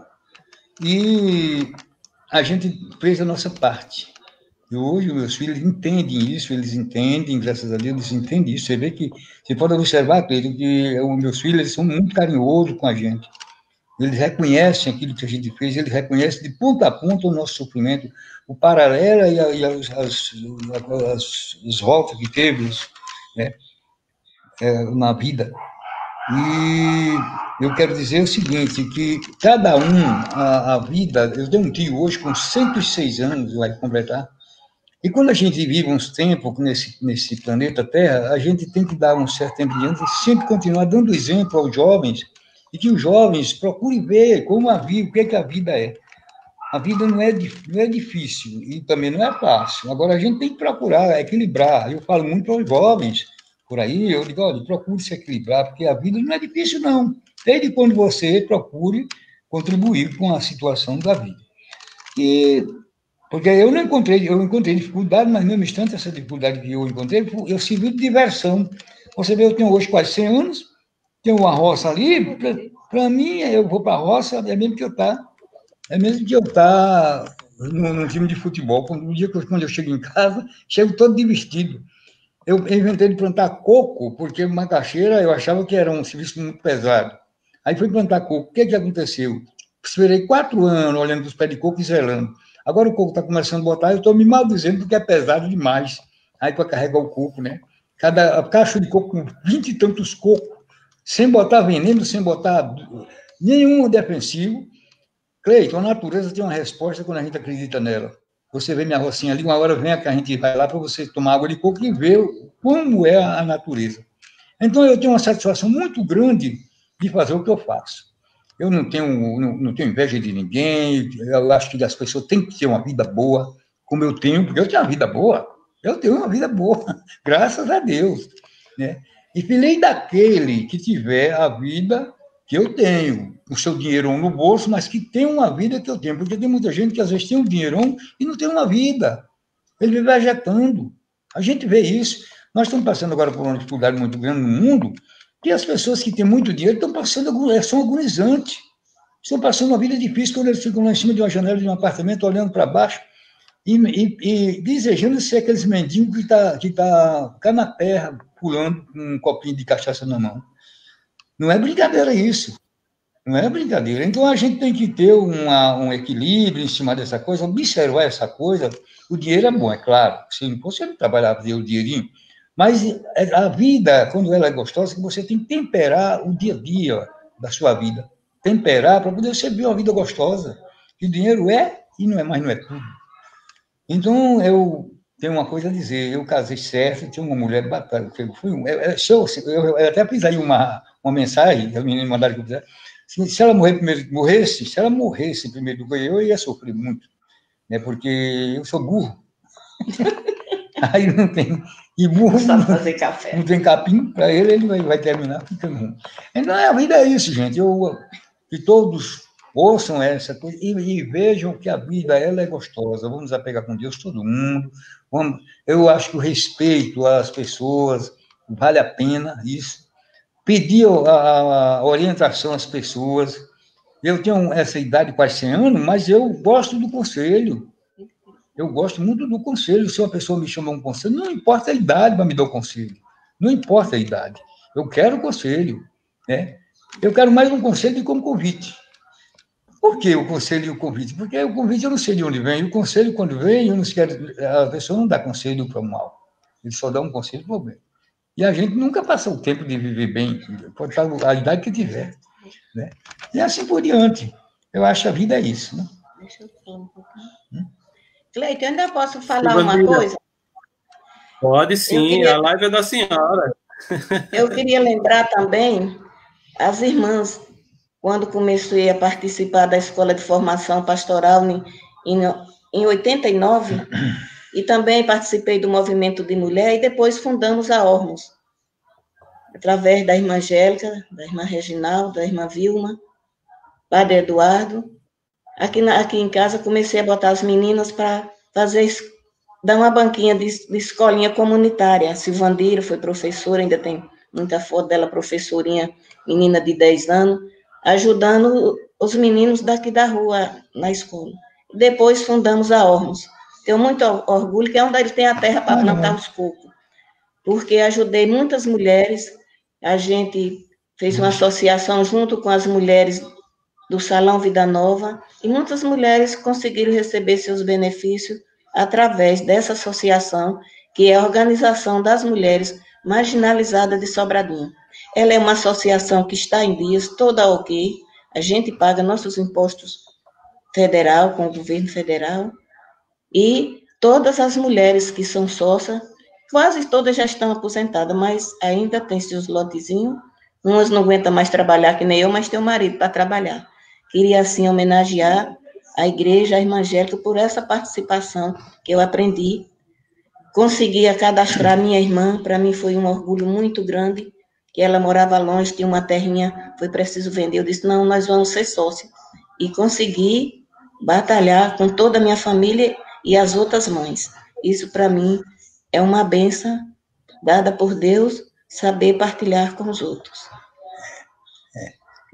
E a gente fez a nossa parte. E hoje, meus filhos entendem isso, eles entendem, graças a Deus, eles entendem isso. Você vê que, você pode observar, Pedro, que os meus filhos eles são muito carinhosos com a gente. Eles reconhecem aquilo que a gente fez, eles reconhecem de ponta a ponta o nosso sofrimento, o paralelo e, a, e as, as, as, as voltas que teve, né, é, na vida. E eu quero dizer o seguinte, que cada um, a, a vida... Eu tenho um tio hoje com cento e seis anos, vai completar, e quando a gente vive uns tempos nesse, nesse planeta Terra, a gente tem que dar um certo tempo diante e sempre continuar dando exemplo aos jovens, e que os jovens procurem ver como a vida, o que, é que a vida é. A vida não é, não é difícil e também não é fácil. Agora, a gente tem que procurar equilibrar. Eu falo muito aos jovens por aí, eu digo, olha, procure se equilibrar, porque a vida não é difícil, não. Desde quando você procure contribuir com a situação da vida. E, porque eu não encontrei, eu encontrei dificuldade, mas, no mesmo instante, essa dificuldade que eu encontrei, eu servi de diversão. Você vê, eu tenho hoje quase cem anos, tenho uma roça ali, Para mim, eu vou para a roça, é mesmo que eu tá, é mesmo que eu tá num, num time de futebol. Um dia que eu, quando eu chego em casa, chego todo de vestido. Eu inventei de plantar coco, porque macaxeira eu achava que era um serviço muito pesado. Aí fui plantar coco. O que, que aconteceu? Esperei quatro anos olhando para os pés de coco e zelando. Agora o coco está começando a botar, eu estou me maldizendo porque é pesado demais. Aí para carregar o coco, né? Cada caixa de coco com vinte e tantos cocos, sem botar veneno, sem botar nenhum defensivo. Cleiton, a natureza tem uma resposta quando a gente acredita nela. Você vê minha rocinha ali, uma hora vem que a gente vai lá para você tomar água de coco e ver como é a natureza. Então, eu tenho uma satisfação muito grande de fazer o que eu faço. Eu não tenho, não, não tenho inveja de ninguém, eu acho que as pessoas têm que ter uma vida boa, como eu tenho, porque eu tenho uma vida boa. Eu tenho uma vida boa, graças a Deus. Né? E filei daquele que tiver a vida que eu tenho, o seu dinheirão no bolso, mas que tem uma vida que eu tenho, porque tem muita gente que às vezes tem um dinheirão e não tem uma vida. Ele vive vegetando. A gente vê isso. Nós estamos passando agora por uma dificuldade muito grande no mundo, que as pessoas que têm muito dinheiro estão passando, são agonizantes. Estão passando uma vida difícil quando eles ficam lá em cima de uma janela de um apartamento, olhando para baixo e, e, e desejando ser aqueles mendigos que estão que tá, tá na terra, pulando com um copinho de cachaça na mão. Não é brincadeira isso. Não é brincadeira. Então, a gente tem que ter uma, um equilíbrio em cima dessa coisa, observar essa coisa. O dinheiro é bom, é claro. Se não fosse, ele trabalhar para ter o dinheirinho. Mas a vida, quando ela é gostosa, você tem que temperar o dia a dia da sua vida. Temperar para poder você ver uma vida gostosa. Que o dinheiro é e não é mais, não é tudo. Então, eu tenho uma coisa a dizer. Eu casei certo, tinha uma mulher batalha. Fui, eu, eu, eu, eu até fiz aí uma, uma mensagem, que a menina mandaram que eu fizesse. Se, se ela morrer primeiro, morresse, se ela morresse primeiro do que eu, eu ia sofrer muito. Né? Porque eu sou burro. Aí não tem. E burro não, fazer café. Não tem capim, para ele, ele vai, vai terminar ficando ruim. Então, a vida é isso, gente. Eu, que todos ouçam essa coisa e, e vejam que a vida ela é gostosa. Vamos apegar com Deus todo mundo. Vamos, eu acho que o respeito às pessoas vale a pena isso. Pedir a, a orientação às pessoas. Eu tenho essa idade, quase cem anos, mas eu gosto do conselho. Eu gosto muito do conselho. Se uma pessoa me chama um conselho, não importa a idade para me dar o conselho. Não importa a idade. Eu quero conselho. Né? Eu quero mais um conselho do que um convite. Por que o conselho e o convite? Porque o convite eu não sei de onde vem. O conselho, quando vem, eu não quero, a pessoa não dá conselho para o mal. Ele só dá um conselho para o bem. E a gente nunca passa o tempo de viver bem. Pode estar a idade que tiver. Né? E assim por diante. Eu acho que a vida é isso. Né? Deixa eu falar um pouquinho. Hum? Cleiton, eu ainda posso falar uma coisa? Pode sim, queria... a live é da senhora. Eu queria lembrar também as irmãs, quando comecei a participar da Escola de Formação Pastoral em, em, em oitenta e nove, e também participei do Movimento de Mulher, e depois fundamos a Ormos, através da irmã Angélica, da irmã Reginaldo, da irmã Vilma, Padre Eduardo. Aqui, na, aqui em casa, comecei a botar as meninas para fazer, dar uma banquinha de, de escolinha comunitária. A Silvandira foi professora, ainda tem muita foto dela, professorinha, menina de dez anos, ajudando os meninos daqui da rua, na escola. Depois fundamos a Ormos. Tenho muito orgulho, que é onde ele tem a terra para plantar os cocos, porque ajudei muitas mulheres, a gente fez uma associação junto com as mulheres do Salão Vida Nova, e muitas mulheres conseguiram receber seus benefícios através dessa associação, que é a Organização das Mulheres Marginalizadas de Sobradinho. Ela é uma associação que está em dias, toda ok, a gente paga nossos impostos federal, com o governo federal, e todas as mulheres que são sócias, quase todas já estão aposentadas, mas ainda tem seus lotezinhos, umas não aguentam mais trabalhar que nem eu, mas tem o marido para trabalhar. Queria, assim, homenagear a igreja, a irmã Angélica, por essa participação que eu aprendi. Consegui cadastrar minha irmã, para mim foi um orgulho muito grande, que ela morava longe, tinha uma terrinha, foi preciso vender. Eu disse, não, nós vamos ser sócios. E consegui batalhar com toda a minha família e as outras mães. Isso, para mim, é uma bênção dada por Deus, saber partilhar com os outros.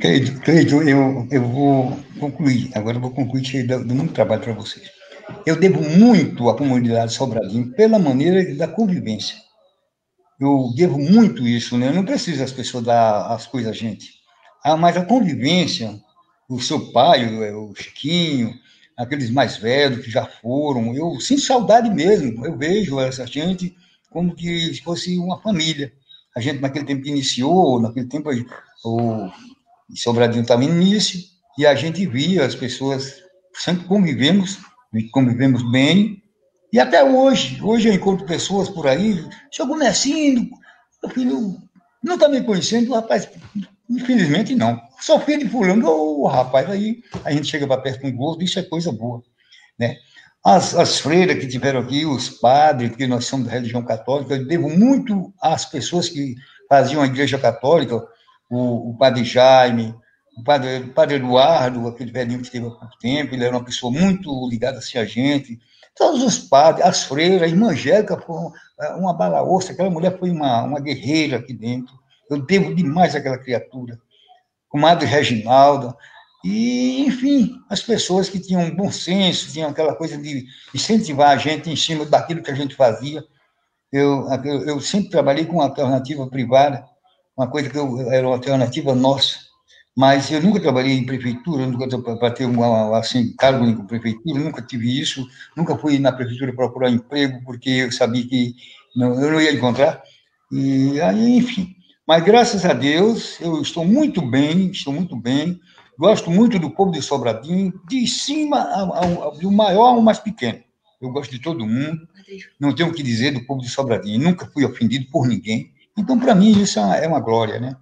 Cleiton, eu, eu vou concluir, agora eu vou concluir, que dá muito trabalho para vocês. Eu devo muito à comunidade Sobradinho pela maneira da convivência. Eu devo muito isso, né? Eu não preciso as pessoas dar as coisas a gente. Ah, mas a convivência, o seu pai, o, o Chiquinho, aqueles mais velhos que já foram, eu sinto saudade mesmo. Eu vejo essa gente como que fosse uma família. A gente, naquele tempo que iniciou, naquele tempo, o Sobradinho estava no início, e a gente via as pessoas, sempre convivemos, convivemos bem, e até hoje, hoje eu encontro pessoas por aí, seu Gomecinho, meu filho, não está me conhecendo, rapaz, infelizmente não, sou filho de fulano, ô, rapaz, aí a gente chega para perto com gosto, isso é coisa boa, né? As, as freiras que tiveram aqui, os padres, porque nós somos da religião católica, eu devo muito às pessoas que faziam a igreja católica, o, o padre Jaime, o padre, o padre Eduardo, aquele velhinho que esteve há pouco tempo, ele era uma pessoa muito ligada assim, a gente, todos os padres, as freiras, a irmã Angélica foi uma, uma bala-ossa, aquela mulher foi uma, uma guerreira aqui dentro, eu devo demais àquela criatura, o madre Reginalda, e, enfim, as pessoas que tinham bom senso, tinham aquela coisa de incentivar a gente em cima daquilo que a gente fazia. Eu, eu, eu sempre trabalhei com alternativa privada, uma coisa que eu, era uma alternativa nossa, mas eu nunca trabalhei em prefeitura, nunca para ter uma, assim, cargo em prefeitura, nunca tive isso, nunca fui na prefeitura procurar emprego, porque eu sabia que não, eu não ia encontrar, e aí, enfim. Mas, graças a Deus, eu estou muito bem, estou muito bem, gosto muito do povo de Sobradinho, de cima ao, ao, do maior ao mais pequeno. Eu gosto de todo mundo, não tenho o que dizer do povo de Sobradinho, nunca fui ofendido por ninguém. Então, para mim, isso é uma, é uma glória, né?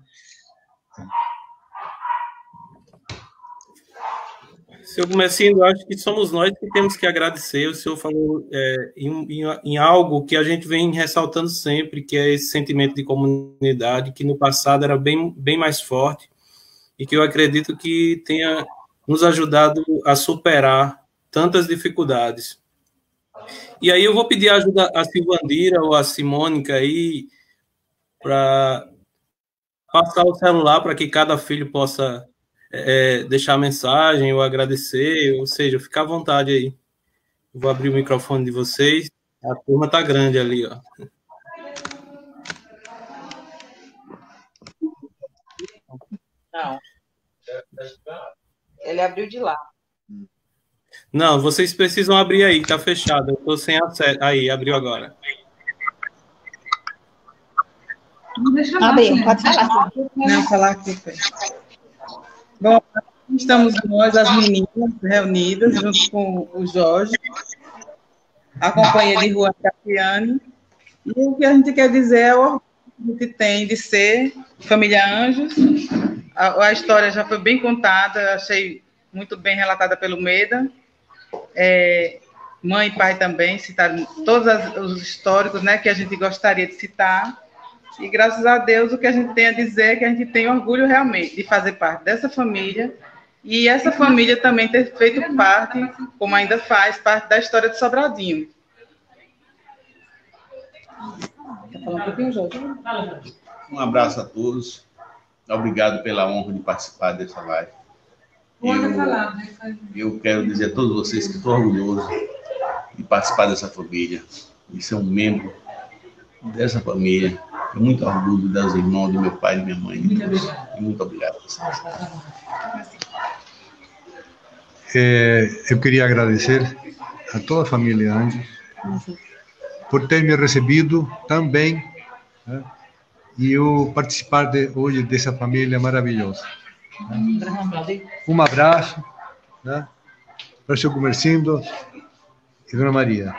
Senhor Gomecinho, acho que somos nós que temos que agradecer. O senhor falou é, em, em, em algo que a gente vem ressaltando sempre, que é esse sentimento de comunidade, que no passado era bem, bem mais forte, e que eu acredito que tenha nos ajudado a superar tantas dificuldades. E aí eu vou pedir ajuda a Silvandira ou a Simônica aí para passar o celular para que cada filho possa é, deixar mensagem ou agradecer, ou seja, fica à vontade aí. Eu vou abrir o microfone de vocês. A turma está grande ali, ó. Não. Ele abriu de lá. Não, vocês precisam abrir aí, tá fechado. Eu tô sem acesso. Aí, abriu agora. Ah, bem, pode falar. Não, falar aqui. Bom, estamos nós, as meninas, reunidas, junto com o Jorge, a companhia de rua Capiane, e o que a gente quer dizer é o orgulho que tem de ser família Anjos. A, a história já foi bem contada, achei muito bem relatada pelo Meda. É, mãe e pai também citaram todos as, os históricos, né, que a gente gostaria de citar. E graças a Deus o que a gente tem a dizer é que a gente tem orgulho realmente de fazer parte dessa família e essa família também ter feito parte, como ainda faz, parte da história de Sobradinho. Um abraço a todos. Obrigado pela honra de participar dessa live. Eu, eu quero dizer a todos vocês que estou orgulhoso de participar dessa família, de ser um membro dessa família. Tenho muito orgulho das irmãs do meu pai e da minha mãe. E muito obrigado. É, eu queria agradecer a toda a família Anjos por ter me recebido tão bem, né, e eu participar de, hoje dessa família maravilhosa. Né. Um abraço, né, para o seu Gomecinho e Dona Maria.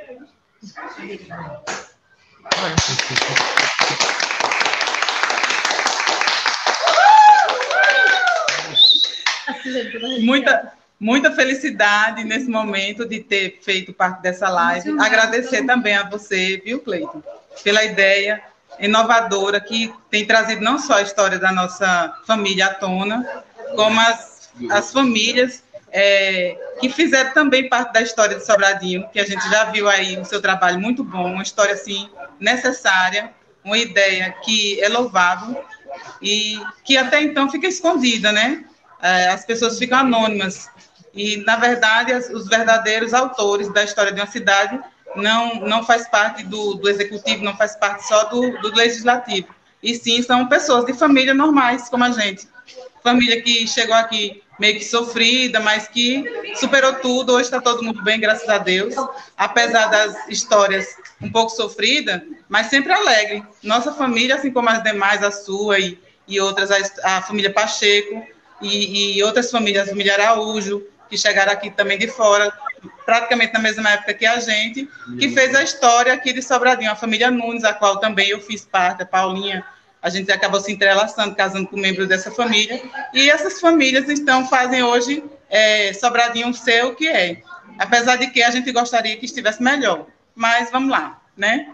Muita, muita felicidade nesse momento de ter feito parte dessa live. Agradecer também a você, viu, Cleiton, pela ideia inovadora que tem trazido não só a história da nossa família à tona, como as, as famílias é, que fizeram também parte da história de Sobradinho, que a gente já viu aí o seu trabalho muito bom, uma história assim necessária, uma ideia que é louvável. e que até então fica escondida, né? É, as pessoas ficam anônimas. E, na verdade, as, os verdadeiros autores da história de uma cidade não, não faz parte do, do executivo, não faz parte só do, do legislativo. E sim, são pessoas de família normais, como a gente. Família que chegou aqui meio que sofrida, mas que superou tudo. Hoje está todo mundo bem, graças a Deus. Apesar das histórias um pouco sofridas, mas sempre alegre. Nossa família, assim como as demais, a sua e, e outras, a, a família Pacheco e, e outras famílias, a família Araújo, que chegaram aqui também de fora, praticamente na mesma época que a gente, que fez a história aqui de Sobradinho, a família Nunes, a qual também eu fiz parte, a Paulinha. A gente acabou se entrelaçando, casando com membros dessa família. E essas famílias, então, fazem hoje é, Sobradinho ser o que é. Apesar de que a gente gostaria que estivesse melhor. Mas vamos lá, né?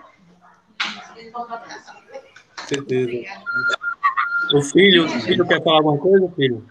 Com certeza. O filho, o filho quer falar alguma coisa, filho?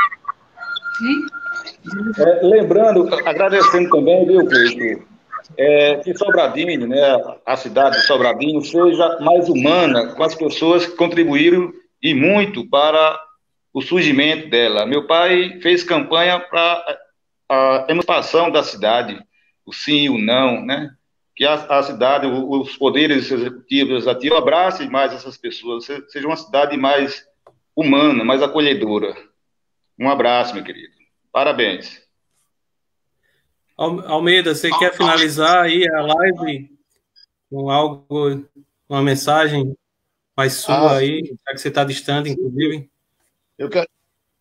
É, lembrando, agradecendo também, viu, Cleiton, é, que Sobradinho, né, a cidade de Sobradinho, seja mais humana com as pessoas que contribuíram e muito para o surgimento dela. Meu pai fez campanha para a emancipação da cidade, o sim e o não, né? Que a, a cidade, os poderes executivos, legislativos, abracem mais essas pessoas, seja uma cidade mais humana, mais acolhedora. Um abraço, meu querido. Parabéns. Almeida, você quer finalizar aí a live com algo, uma mensagem mais sua ah, aí, já que você está distante, inclusive? Eu quero...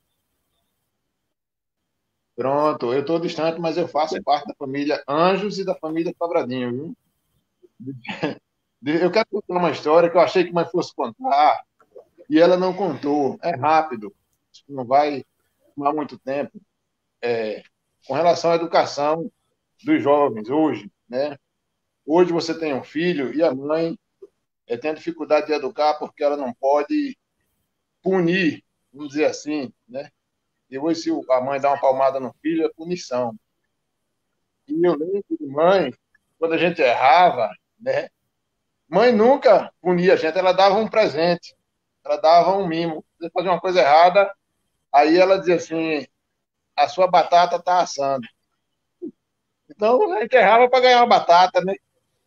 Pronto, eu estou distante, mas eu faço parte da família Anjos e da família Sobradinho, viu? Eu quero contar uma história que eu achei que a mãe fosse contar e ela não contou. É rápido, não vai tomar muito tempo. É, com relação à educação dos jovens hoje, né? Hoje você tem um filho e a mãe é, tem dificuldade de educar porque ela não pode punir, vamos dizer assim, né? E hoje se a mãe dá uma palmada no filho é punição. E eu lembro de mãe, quando a gente errava, né? Mãe nunca punia a gente, ela dava um presente, ela dava um mimo. Você fazia uma coisa errada, aí ela dizia assim, a sua batata está assando. Então, a gente errava para ganhar uma batata, né?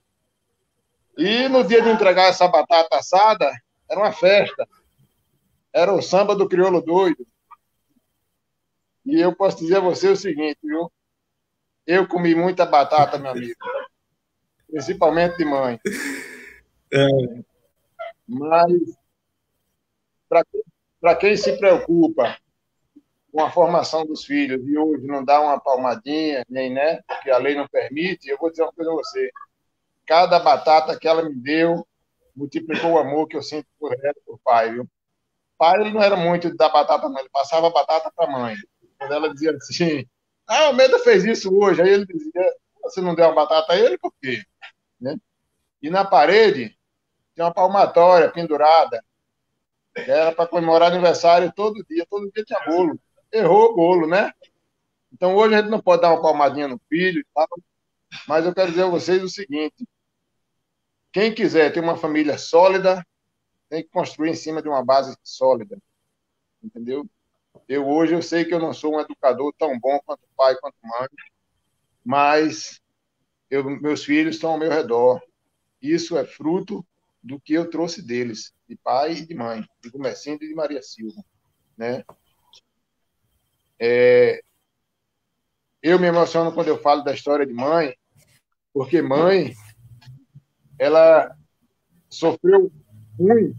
E no dia de entregar essa batata assada, era uma festa. Era o samba do crioulo doido. E eu posso dizer a você o seguinte, viu? Eu comi muita batata, meu amigo. Principalmente de mãe. É. Mas, para quem se preocupa com a formação dos filhos, e hoje não dá uma palmadinha, nem, né, porque a lei não permite, eu vou dizer uma coisa a você. Cada batata que ela me deu multiplicou o amor que eu sinto por ela, por pai, viu? Pai, ele não era muito de dar batata, não. Ele passava a batata para a mãe. Quando ela dizia assim, ah, o Almeida fez isso hoje. Aí ele dizia, você não deu uma batata a ele, por quê? Né? E na parede tem uma palmatória pendurada, que era para comemorar aniversário todo dia. Todo dia tinha bolo. Errou o bolo, né? Então, hoje a gente não pode dar uma palmadinha no filho, tá? Mas eu quero dizer a vocês o seguinte, quem quiser ter uma família sólida, tem que construir em cima de uma base sólida, entendeu? Eu hoje, eu sei que eu não sou um educador tão bom quanto pai, quanto mãe, mas eu, meus filhos estão ao meu redor. Isso é fruto do que eu trouxe deles, de pai e de mãe, de Gomercindo e de Maria Silva, né? É, eu me emociono quando eu falo da história de mãe, porque mãe, ela sofreu muito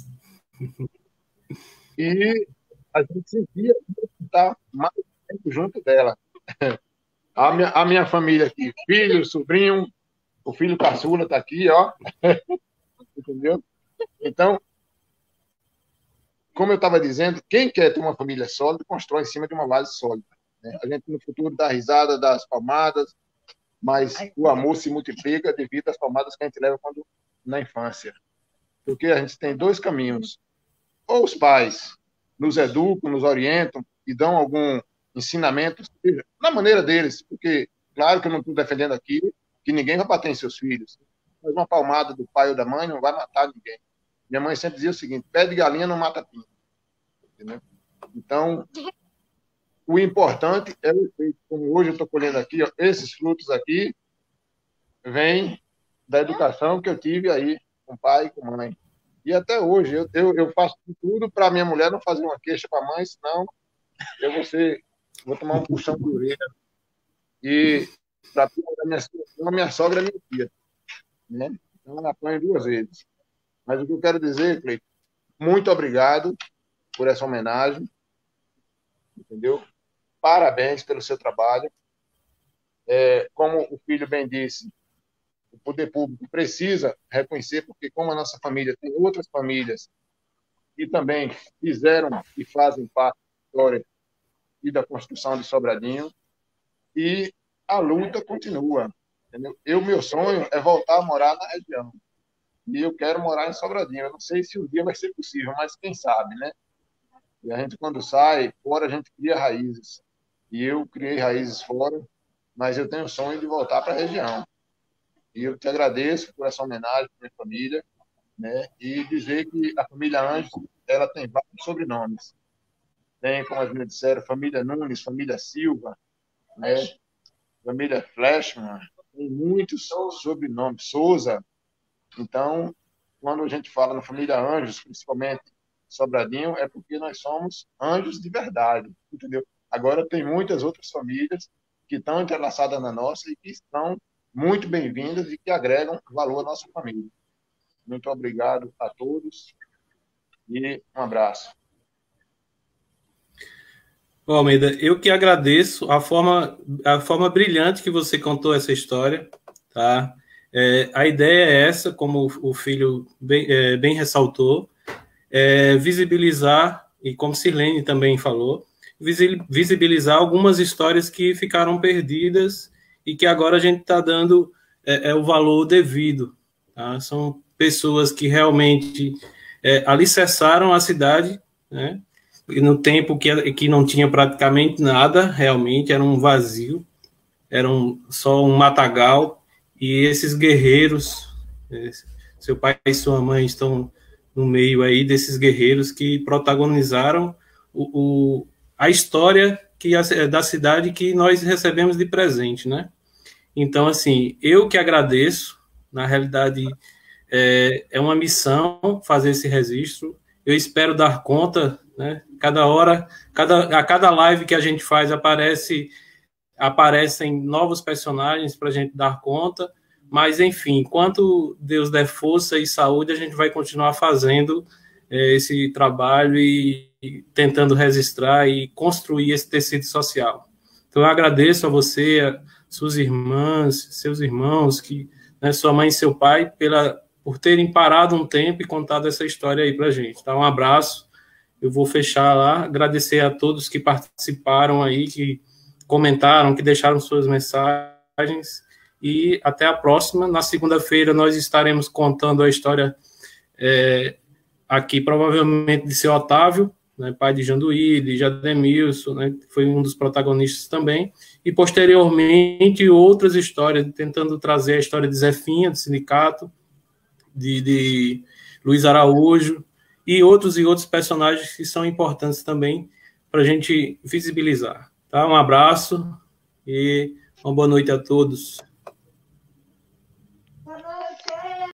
e a gente sentia estar mais tempo junto dela. A minha, a minha família aqui, filho, sobrinho, o filho caçula está aqui, ó. Entendeu? Então, como eu estava dizendo, quem quer ter uma família sólida, constrói em cima de uma base sólida. Né? A gente, no futuro, dá risada, dá as palmadas, mas o amor se multiplica devido às palmadas que a gente leva quando, na infância. Porque a gente tem dois caminhos. Ou os pais nos educam, nos orientam e dão algum ensinamento na maneira deles, porque, claro que eu não estou defendendo aqui que ninguém vai bater em seus filhos, mas uma palmada do pai ou da mãe não vai matar ninguém. Minha mãe sempre dizia o seguinte, pé de galinha não mata pinto. entendeu? Então, o importante é o efeito. Como hoje eu estou colhendo aqui, ó, esses frutos aqui vêm da educação que eu tive aí com pai e com mãe. E até hoje eu, eu, eu faço tudo para minha mulher não fazer uma queixa para a mãe, senão eu vou, ser, vou tomar um puxão de orelha. E para a minha, minha sogra é minha tia, né? Então ela apanha duas vezes. Mas o que eu quero dizer, Cleiton, muito obrigado por essa homenagem, entendeu? Parabéns pelo seu trabalho. É, como o filho bem disse, o poder público precisa reconhecer, porque como a nossa família tem outras famílias que também fizeram e fazem parte da história e da construção de Sobradinho, e a luta continua. Entendeu? Eu, meu sonho é voltar a morar na região. E eu quero morar em Sobradinho. Eu não sei se um dia vai ser possível, mas quem sabe, né? E a gente, quando sai, fora a gente cria raízes. E eu criei raízes fora, mas eu tenho o sonho de voltar para a região. E eu te agradeço por essa homenagem à minha família, né? E dizer que a família Anjos, ela tem vários sobrenomes. Tem, como as meninas disseram, família Nunes, família Silva, né? Família Flashman, tem muitos sobrenomes, Souza. Então, quando a gente fala na família Anjos, principalmente Sobradinho, é porque nós somos anjos de verdade, entendeu? Agora tem muitas outras famílias que estão entrelaçadas na nossa e que estão muito bem-vindas e que agregam valor à nossa família. Muito obrigado a todos e um abraço. Bom, Almeida, eu que agradeço a forma, a forma brilhante que você contou essa história, tá? É, a ideia é essa, como o filho bem, é, bem ressaltou, é visibilizar, e como Sirlene também falou, visibilizar algumas histórias que ficaram perdidas e que agora a gente está dando é, é, o valor devido. Tá? São pessoas que realmente é, alicerçaram a cidade, né? E no tempo que, que não tinha praticamente nada, realmente, era um vazio, era um, só um matagal, e esses guerreiros, seu pai e sua mãe estão no meio aí desses guerreiros que protagonizaram o, o, a história que a, da cidade que nós recebemos de presente, né? Então, assim, eu que agradeço, na realidade, é, é uma missão fazer esse registro, eu espero dar conta, né? Cada hora, cada, a cada live que a gente faz aparece, aparecem novos personagens para a gente dar conta, mas, enfim, enquanto Deus der força e saúde, a gente vai continuar fazendo é, esse trabalho e, e tentando registrar e construir esse tecido social. Então, eu agradeço a você, a suas irmãs, seus irmãos, que, né, sua mãe e seu pai, pela, por terem parado um tempo e contado essa história aí para a gente. Tá? Um abraço. Eu vou fechar lá, agradecer a todos que participaram aí, que comentaram, que deixaram suas mensagens, e até a próxima. Na segunda-feira nós estaremos contando a história é, aqui, provavelmente de seu Otávio, né, pai de Janduí, de Jademilson, né, foi um dos protagonistas também, e posteriormente outras histórias, tentando trazer a história de Zefinha, do sindicato, de, de Luiz Araújo, e outros e outros personagens que são importantes também para a gente visibilizar. Tá? Um abraço e uma boa noite a todos.